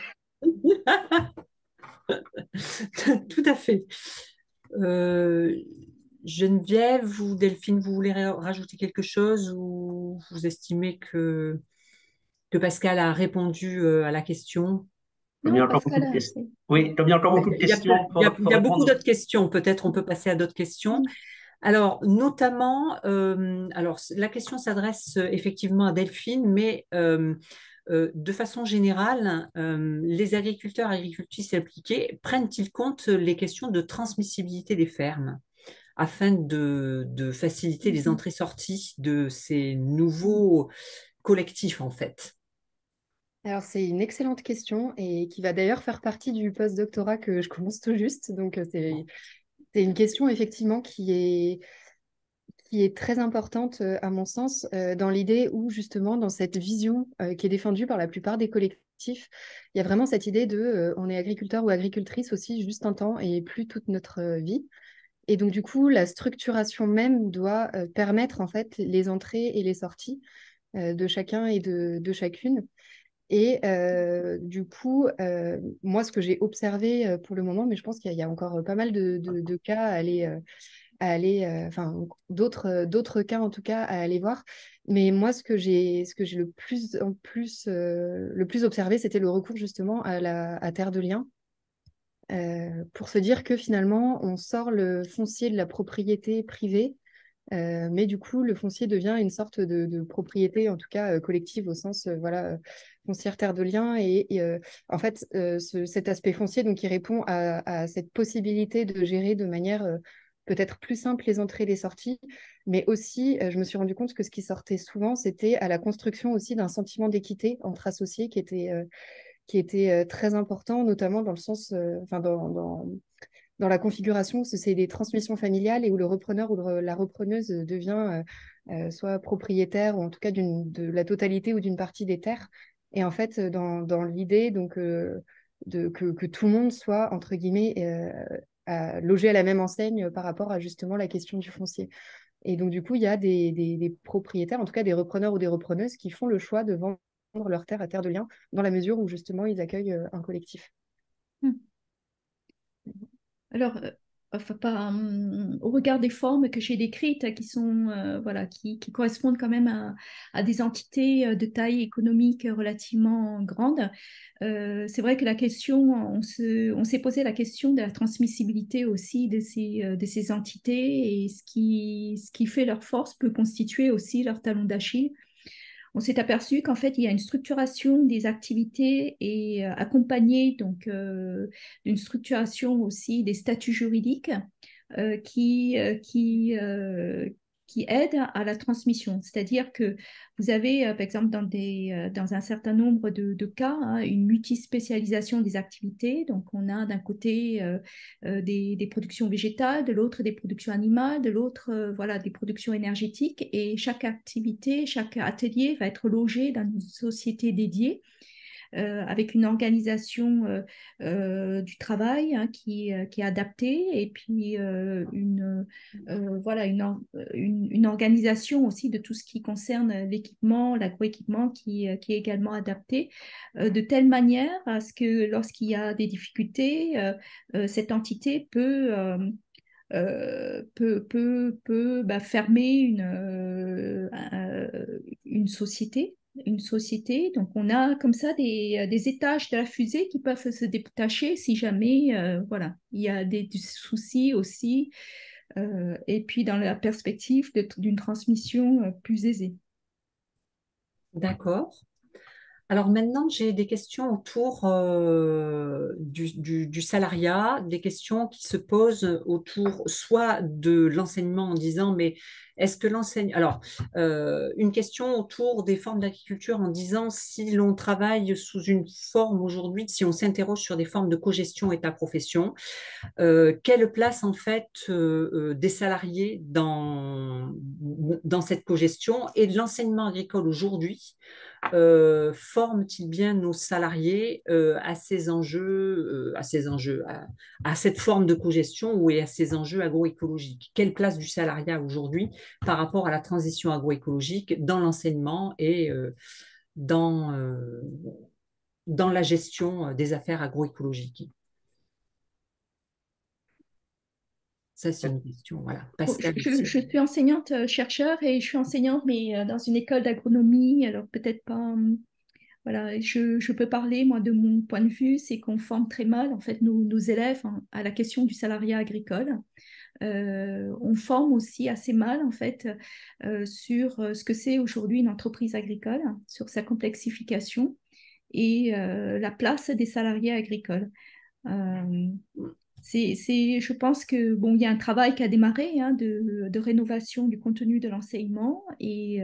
Tout à fait. Euh, Geneviève ou Delphine, vous voulez rajouter quelque chose ou vous estimez que Pascal a répondu à la question? Comme il y Non, a encore beaucoup Pascal de a questions. fait. Oui, comme il y a encore beaucoup de Il y a, questions, il y faut a beaucoup répondre. d'autres questions. Peut-être on peut passer à d'autres questions. Mm. Alors, notamment, alors la question s'adresse effectivement à Delphine, mais de façon générale, les agriculteurs et agricultrices impliqués prennent-ils compte les questions de transmissibilité des fermes afin de faciliter les Mhm. entrées-sorties de ces nouveaux collectifs, en fait? Alors, c'est une excellente question et qui va d'ailleurs faire partie du post-doctorat que je commence tout juste. Donc, c'est une question effectivement qui est très importante à mon sens dans l'idée où justement dans cette vision qui est défendue par la plupart des collectifs, il y a vraiment cette idée de on est agriculteur ou agricultrice aussi juste un temps et plus toute notre vie. Et donc du coup, la structuration même doit permettre en fait les entrées et les sorties de chacun et de chacune. Et du coup, moi, ce que j'ai observé pour le moment, mais je pense qu'il y a encore pas mal de cas enfin d'autres cas en tout cas à aller voir. Mais moi, ce que j'ai le plus observé, c'était le recours justement à Terre de Liens. Pour se dire que finalement, on sort le foncier de la propriété privée, mais du coup, le foncier devient une sorte de propriété, en tout cas collective, au sens voilà, foncière terre de liens. En fait, cet aspect foncier, donc, il répond à cette possibilité de gérer de manière peut-être plus simple les entrées et les sorties, mais aussi, je me suis rendu compte que ce qui sortait souvent, c'était à la construction aussi d'un sentiment d'équité entre associés qui était très important, notamment dans le sens, enfin, dans la configuration, c'est des transmissions familiales et où le repreneur ou la repreneuse devient soit propriétaire ou en tout cas de la totalité ou d'une partie des terres. Et en fait, dans l'idée donc que tout le monde soit entre guillemets logé à la même enseigne par rapport à justement la question du foncier. Et donc du coup, il y a des propriétaires, en tout cas des repreneurs ou des repreneuses, qui font le choix de vendre leur terre à Terre de Liens dans la mesure où justement ils accueillent un collectif. Mm. Alors, enfin, au regard des formes que j'ai décrites, qui sont, voilà, qui correspondent quand même à des entités de taille économique relativement grande, c'est vrai que la question, on s'est posé la question de la transmissibilité aussi de ces entités et ce qui fait leur force peut constituer aussi leur talon d'Achille. On s'est aperçu qu'en fait, il y a une structuration des activités et accompagnée donc d'une structuration aussi des statuts juridiques euh, qui, euh, qui, euh, qui aide à la transmission. C'est-à-dire que vous avez, par exemple, dans un certain nombre de cas, hein, une multispécialisation des activités. Donc, on a d'un côté des productions végétales, de l'autre des productions animales, de l'autre voilà, des productions énergétiques. Et chaque activité, chaque atelier va être logé dans une société dédiée avec une organisation du travail hein, qui est adaptée et puis voilà, une organisation aussi de tout ce qui concerne l'équipement, l'agroéquipement qui est également adapté de telle manière à ce que lorsqu'il y a des difficultés, cette entité peut fermer une société. Une société. Donc, on a comme ça des étages de la fusée qui peuvent se détacher si jamais voilà, il y a des soucis aussi. Et puis, dans la perspective d'une transmission plus aisée. D'accord. Alors maintenant, j'ai des questions autour du salariat, des questions qui se posent autour soit de l'enseignement en disant, mais est-ce que l'enseignement... Alors, une question autour des formes d'agriculture en disant si l'on travaille sous une forme aujourd'hui, si on s'interroge sur des formes de cogestion État-profession, quelle place en fait des salariés dans cette cogestion et de l'enseignement agricole aujourd'hui forme-t-il bien nos salariés à ces enjeux, à cette forme de cogestion ou à ces enjeux agroécologiques? Quelle place du salariat aujourd'hui par rapport à la transition agroécologique dans l'enseignement et dans, euh, dans la gestion des affaires agroécologiques? Ça, c'est une question. Voilà. Bon, Pascal aussi. je suis enseignante chercheur et je suis enseignante, mais dans une école d'agronomie, alors peut-être pas. Voilà, je peux parler, moi, de mon point de vue, c'est qu'on forme très mal, en fait, nos élèves hein, à la question du salariat agricole. On forme aussi assez mal, en fait, sur ce que c'est aujourd'hui une entreprise agricole, sur sa complexification et la place des salariés agricoles. Euh, je pense que bon, il y a un travail qui a démarré hein, de rénovation du contenu de l'enseignement et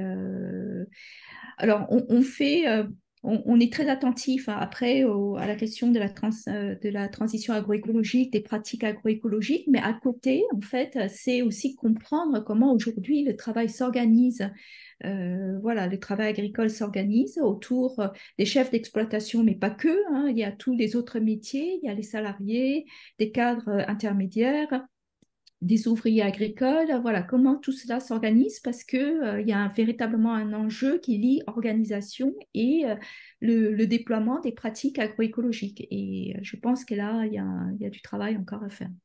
alors on fait on est très attentif hein, après à la question de la transition agroécologique, des pratiques agroécologiques, mais à côté, en fait, c'est aussi comprendre comment aujourd'hui le travail s'organise. Voilà, le travail agricole s'organise autour des chefs d'exploitation, mais pas que. Hein, il y a tous les autres métiers, il y a les salariés, des cadres intermédiaires, des ouvriers agricoles. Voilà, comment tout cela s'organise parce que il y a véritablement un enjeu qui lie organisation et le déploiement des pratiques agroécologiques. Et je pense que là, il y a du travail encore à faire.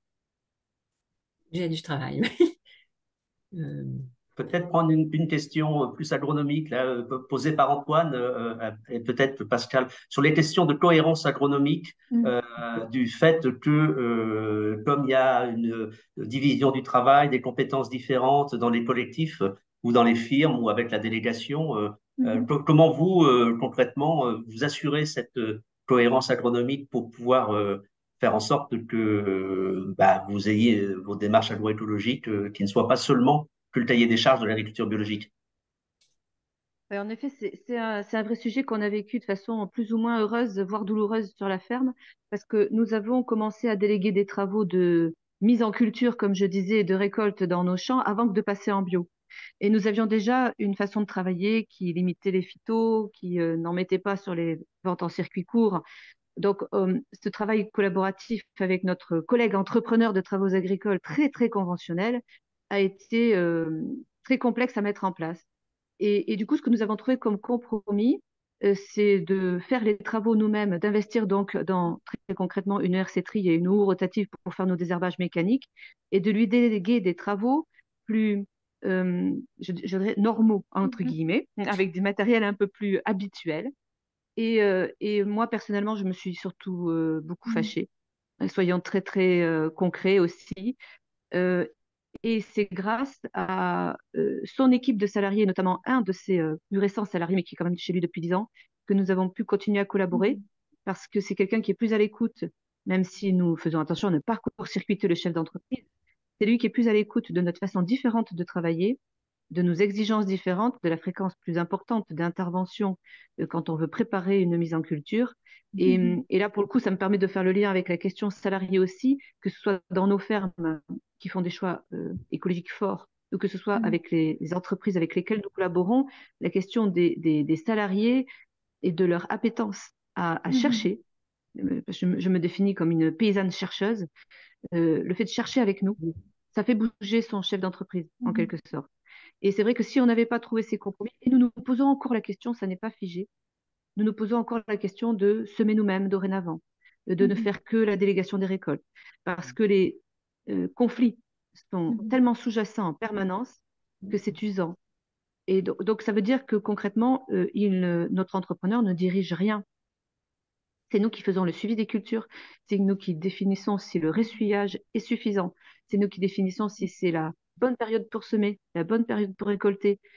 J'ai du travail. Euh, Peut-être prendre une question plus agronomique, là, posée par Antoine et peut-être Pascal, sur les questions de cohérence agronomique, Mm. du fait que, comme il y a une division du travail, des compétences différentes dans les collectifs ou dans les firmes ou avec la délégation, Mhm. comment vous, concrètement, vous assurez cette cohérence agronomique pour pouvoir faire en sorte que bah, vous ayez vos démarches agroécologiques qui ne soient pas seulement que le cahier des charges de l'agriculture biologique. Ouais, en effet, c'est un vrai sujet qu'on a vécu de façon plus ou moins heureuse, voire douloureuse sur la ferme, parce que nous avons commencé à déléguer des travaux de mise en culture, comme je disais, et de récolte dans nos champs avant que de passer en bio. Et nous avions déjà une façon de travailler qui limitait les phytos, qui n'en mettait pas sur les ventes en circuit court. Donc, ce travail collaboratif avec notre collègue entrepreneur de travaux agricoles très, très conventionnel a été très complexe à mettre en place. Et du coup, ce que nous avons trouvé comme compromis, c'est de faire les travaux nous-mêmes, d'investir donc dans très concrètement une hersetterie et une houe rotative pour faire nos désherbages mécaniques et de lui déléguer des travaux plus, je dirais, normaux, entre Mhm. guillemets, avec du matériel un peu plus habituel. Et moi, personnellement, je me suis surtout beaucoup Mhm. fâchée, soyons très, très concrets aussi. Euh, et c'est grâce à son équipe de salariés, notamment un de ses plus récents salariés, mais qui est quand même chez lui depuis 10 ans, que nous avons pu continuer à collaborer, Mhm. parce que c'est quelqu'un qui est plus à l'écoute, même si nous faisons attention à ne pas court-circuiter le chef d'entreprise. C'est lui qui est plus à l'écoute de notre façon différente de travailler, de nos exigences différentes, de la fréquence plus importante d'intervention quand on veut préparer une mise en culture. Mhm. Et là, pour le coup, ça me permet de faire le lien avec la question salariée aussi, que ce soit dans nos fermes qui font des choix écologiques forts, ou que ce soit Mhm. avec les entreprises avec lesquelles nous collaborons, la question des salariés et de leur appétence à Mhm. chercher. Je me définis comme une paysanne chercheuse. Le fait de chercher avec nous, ça fait bouger son chef d'entreprise, en Mhm. quelque sorte. Et c'est vrai que si on n'avait pas trouvé ces compromis, et nous nous posons encore la question, ça n'est pas figé, nous nous posons encore la question de semer nous-mêmes dorénavant, de ne Mhm. faire que la délégation des récoltes, parce que les conflits sont Mhm. tellement sous-jacents en permanence que c'est usant. Et donc, ça veut dire que concrètement, notre entrepreneur ne dirige rien. C'est nous qui faisons le suivi des cultures, c'est nous qui définissons si le ressuyage est suffisant, c'est nous qui définissons si c'est la bonne période pour semer, la bonne période pour récolter,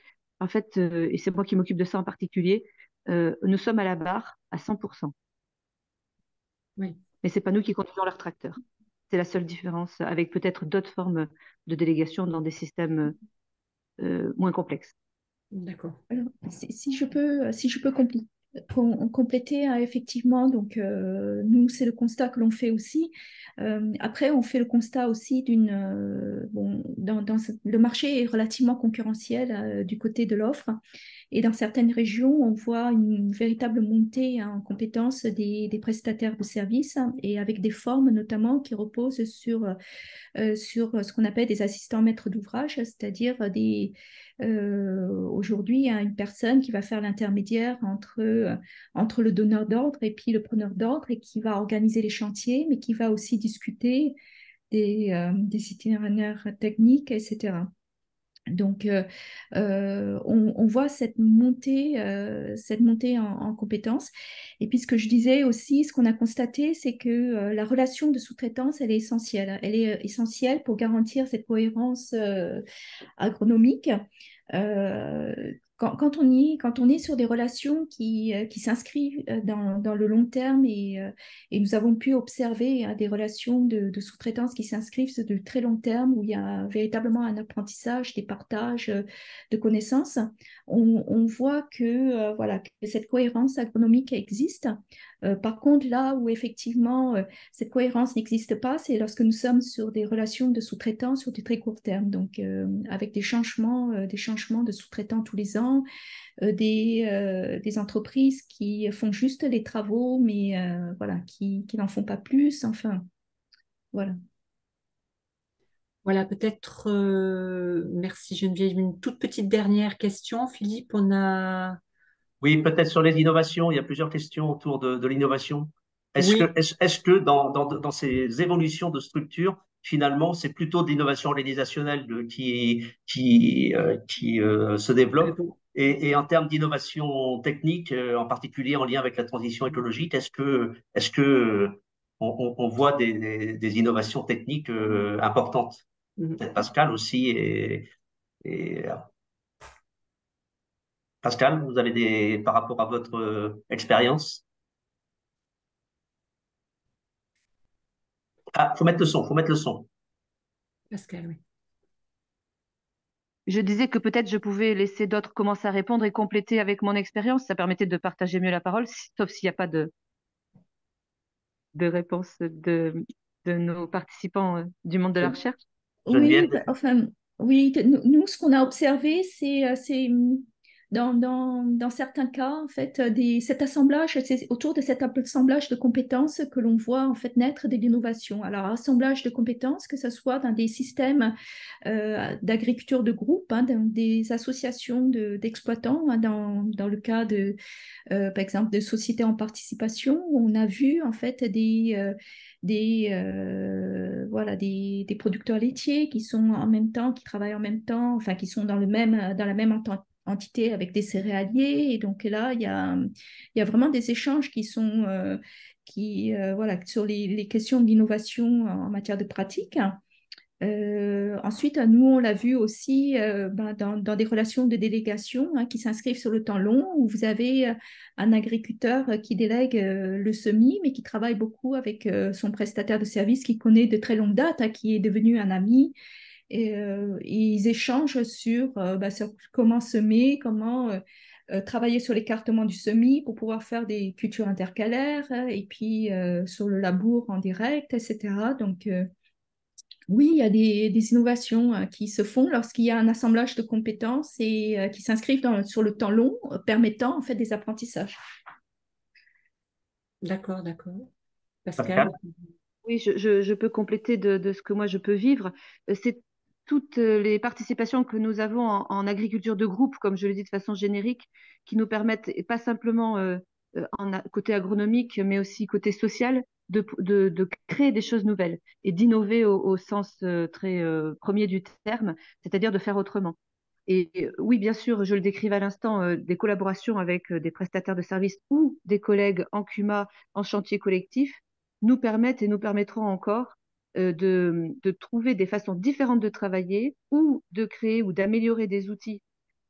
en fait, et c'est moi qui m'occupe de ça en particulier, nous sommes à la barre à 100%. Oui. Mais c'est pas nous qui conduisons leur tracteur. C'est la seule différence avec peut-être d'autres formes de délégation dans des systèmes moins complexes. D'accord. Alors, si je peux compléter, hein, effectivement, donc nous, c'est le constat que l'on fait aussi. Après, on fait le constat aussi bon, le marché est relativement concurrentiel du côté de l'offre. Et dans certaines régions, on voit une véritable montée en compétences des prestataires de services, hein, et avec des formes notamment qui reposent sur ce qu'on appelle des assistants maîtres d'ouvrage, c'est-à-dire aujourd'hui, il y a une personne qui va faire l'intermédiaire entre le donneur d'ordre et puis le preneur d'ordre et qui va organiser les chantiers, mais qui va aussi discuter des itinéraires techniques, etc. Donc, on voit cette montée en compétences. Et puis, ce que je disais aussi, ce qu'on a constaté, c'est que la relation de sous-traitance, elle est essentielle. Elle est essentielle pour garantir cette cohérence agronomique. Quand on est sur des relations qui s'inscrivent dans le long terme et nous avons pu observer des relations de sous-traitance qui s'inscrivent sur de très long terme où il y a véritablement un apprentissage, des partages de connaissances, on voit que, voilà, que cette cohérence agronomique existe. Par contre, là où effectivement cette cohérence n'existe pas, c'est lorsque nous sommes sur des relations de sous-traitants sur du très court terme, donc avec des changements de sous-traitants tous les ans, des entreprises qui font juste les travaux, mais voilà, qui n'en font pas plus. Enfin, voilà. Voilà, peut-être, merci Geneviève, une toute petite dernière question. Philippe, on a... Oui, peut-être sur les innovations, il y a plusieurs questions autour de l'innovation. Oui, Est-ce que dans ces évolutions de structure, finalement, c'est plutôt de l'innovation organisationnelle qui se développe? Et en termes d'innovation technique, en particulier en lien avec la transition écologique, est-ce que on voit des innovations techniques importantes? mhm. Peut-être Pascal aussi. Et Pascal, vous avez par rapport à votre expérience? Ah, faut mettre le son, faut mettre le son. Pascal, oui. Je disais que peut-être je pouvais laisser d'autres commencer à répondre et compléter avec mon expérience. Ça permettait de partager mieux la parole, sauf s'il n'y a pas de réponse de nos participants du monde de la recherche. Oui, Geneviève? enfin, oui, nous, ce qu'on a observé, c'est dans certains cas, en fait, cet assemblage, c'est autour de cet assemblage de compétences que l'on voit en fait naître de l'innovation. Alors, assemblage de compétences, que ce soit dans des systèmes d'agriculture de groupe, hein, dans des associations d'exploitants, hein, dans le cas par exemple, de sociétés en participation, où on a vu en fait voilà, des producteurs laitiers qui sont en même temps, qui travaillent en même temps, enfin qui sont dans la même entité avec des céréaliers. Et donc là, il y a vraiment des échanges qui sont voilà, sur les questions d'innovation en matière de pratique. Ensuite, nous, on l'a vu aussi dans des relations de délégation, hein, qui s'inscrivent sur le temps long, où vous avez un agriculteur qui délègue le semis, mais qui travaille beaucoup avec son prestataire de service qui connaît de très longue date, hein, qui est devenu un ami. Et ils échangent sur comment semer, comment travailler sur l'écartement du semis pour pouvoir faire des cultures intercalaires, hein, et puis sur le labour en direct, etc. Donc, oui, il y a des innovations qui se font lorsqu'il y a un assemblage de compétences et qui s'inscrivent sur le temps long, permettant en fait des apprentissages. D'accord, d'accord. Pascal, Pascal? Oui, je peux compléter de ce que moi je peux vivre. C'est toutes les participations que nous avons en agriculture de groupe, comme je le dis de façon générique, qui nous permettent, et pas simplement côté agronomique, mais aussi côté social, de créer des choses nouvelles et d'innover au sens très premier du terme, c'est-à-dire de faire autrement. Et oui, bien sûr, je le décrivais à l'instant, des collaborations avec des prestataires de services ou des collègues en CUMA, en chantier collectif, nous permettent et nous permettront encore de trouver des façons différentes de travailler ou de créer ou d'améliorer des outils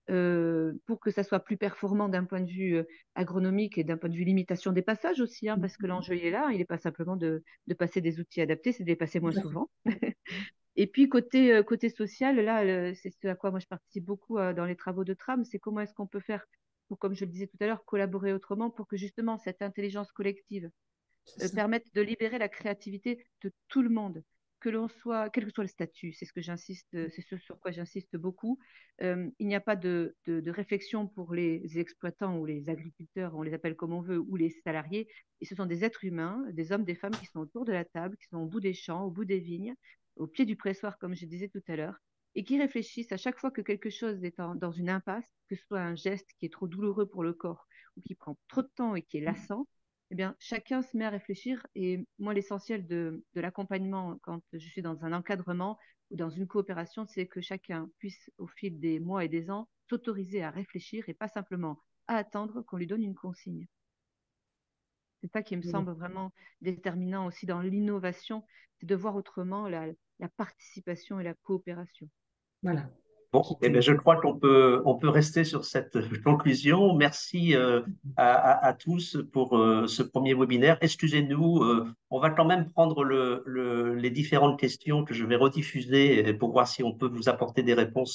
pour que ça soit plus performant d'un point de vue agronomique et d'un point de vue limitation des passages aussi, hein, parce que l'enjeu il est là, il n'est pas simplement de passer des outils adaptés, c'est de les passer moins souvent. Et puis côté social, là, c'est ce à quoi moi je participe beaucoup dans les travaux de Tram, c'est comment est-ce qu'on peut faire pour, comme je le disais tout à l'heure, collaborer autrement pour que justement cette intelligence collective permette de libérer la créativité de tout le monde, que l'on soit, quel que soit le statut, c'est ce que j'insiste, c'est ce sur quoi j'insiste beaucoup. Il n'y a pas de réflexion pour les exploitants ou les agriculteurs, on les appelle comme on veut, ou les salariés. Et ce sont des êtres humains, des hommes, des femmes qui sont autour de la table, qui sont au bout des champs, au bout des vignes, au pied du pressoir, comme je disais tout à l'heure, et qui réfléchissent à chaque fois que quelque chose est dans une impasse, que ce soit un geste qui est trop douloureux pour le corps ou qui prend trop de temps et qui est lassant. Eh bien, chacun se met à réfléchir. Et moi, l'essentiel de l'accompagnement quand je suis dans un encadrement ou dans une coopération, c'est que chacun puisse, au fil des mois et des ans, s'autoriser à réfléchir et pas simplement à attendre qu'on lui donne une consigne. C'est ça qui me semble vraiment déterminant aussi dans l'innovation, c'est de voir autrement la participation et la coopération. Voilà. Bon, eh bien, je crois on peut rester sur cette conclusion. Merci à tous pour ce premier webinaire. Excusez-nous, on va quand même prendre les différentes questions que je vais rediffuser pour voir si on peut vous apporter des réponses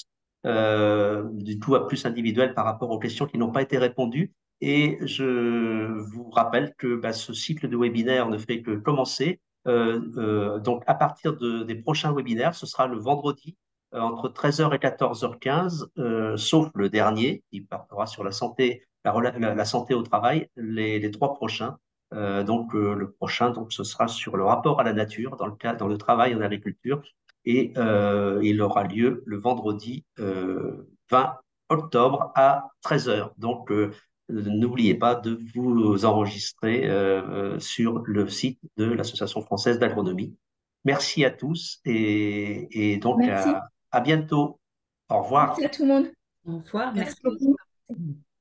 du coup à plus individuelles par rapport aux questions qui n'ont pas été répondues. Et je vous rappelle que ce cycle de webinaires ne fait que commencer. Donc, à partir des prochains webinaires, ce sera le vendredi entre 13h et 14h15, sauf le dernier, qui portera sur la santé, la santé au travail, les trois prochains. Le prochain, donc, ce sera sur le rapport à la nature dans le travail en agriculture, et il aura lieu le vendredi 20 octobre à 13h. Donc, n'oubliez pas de vous enregistrer sur le site de l'Association française d'agronomie. Merci à tous et donc Merci. à bientôt. Au revoir. Merci à tout le monde. Au revoir, Merci merci. beaucoup.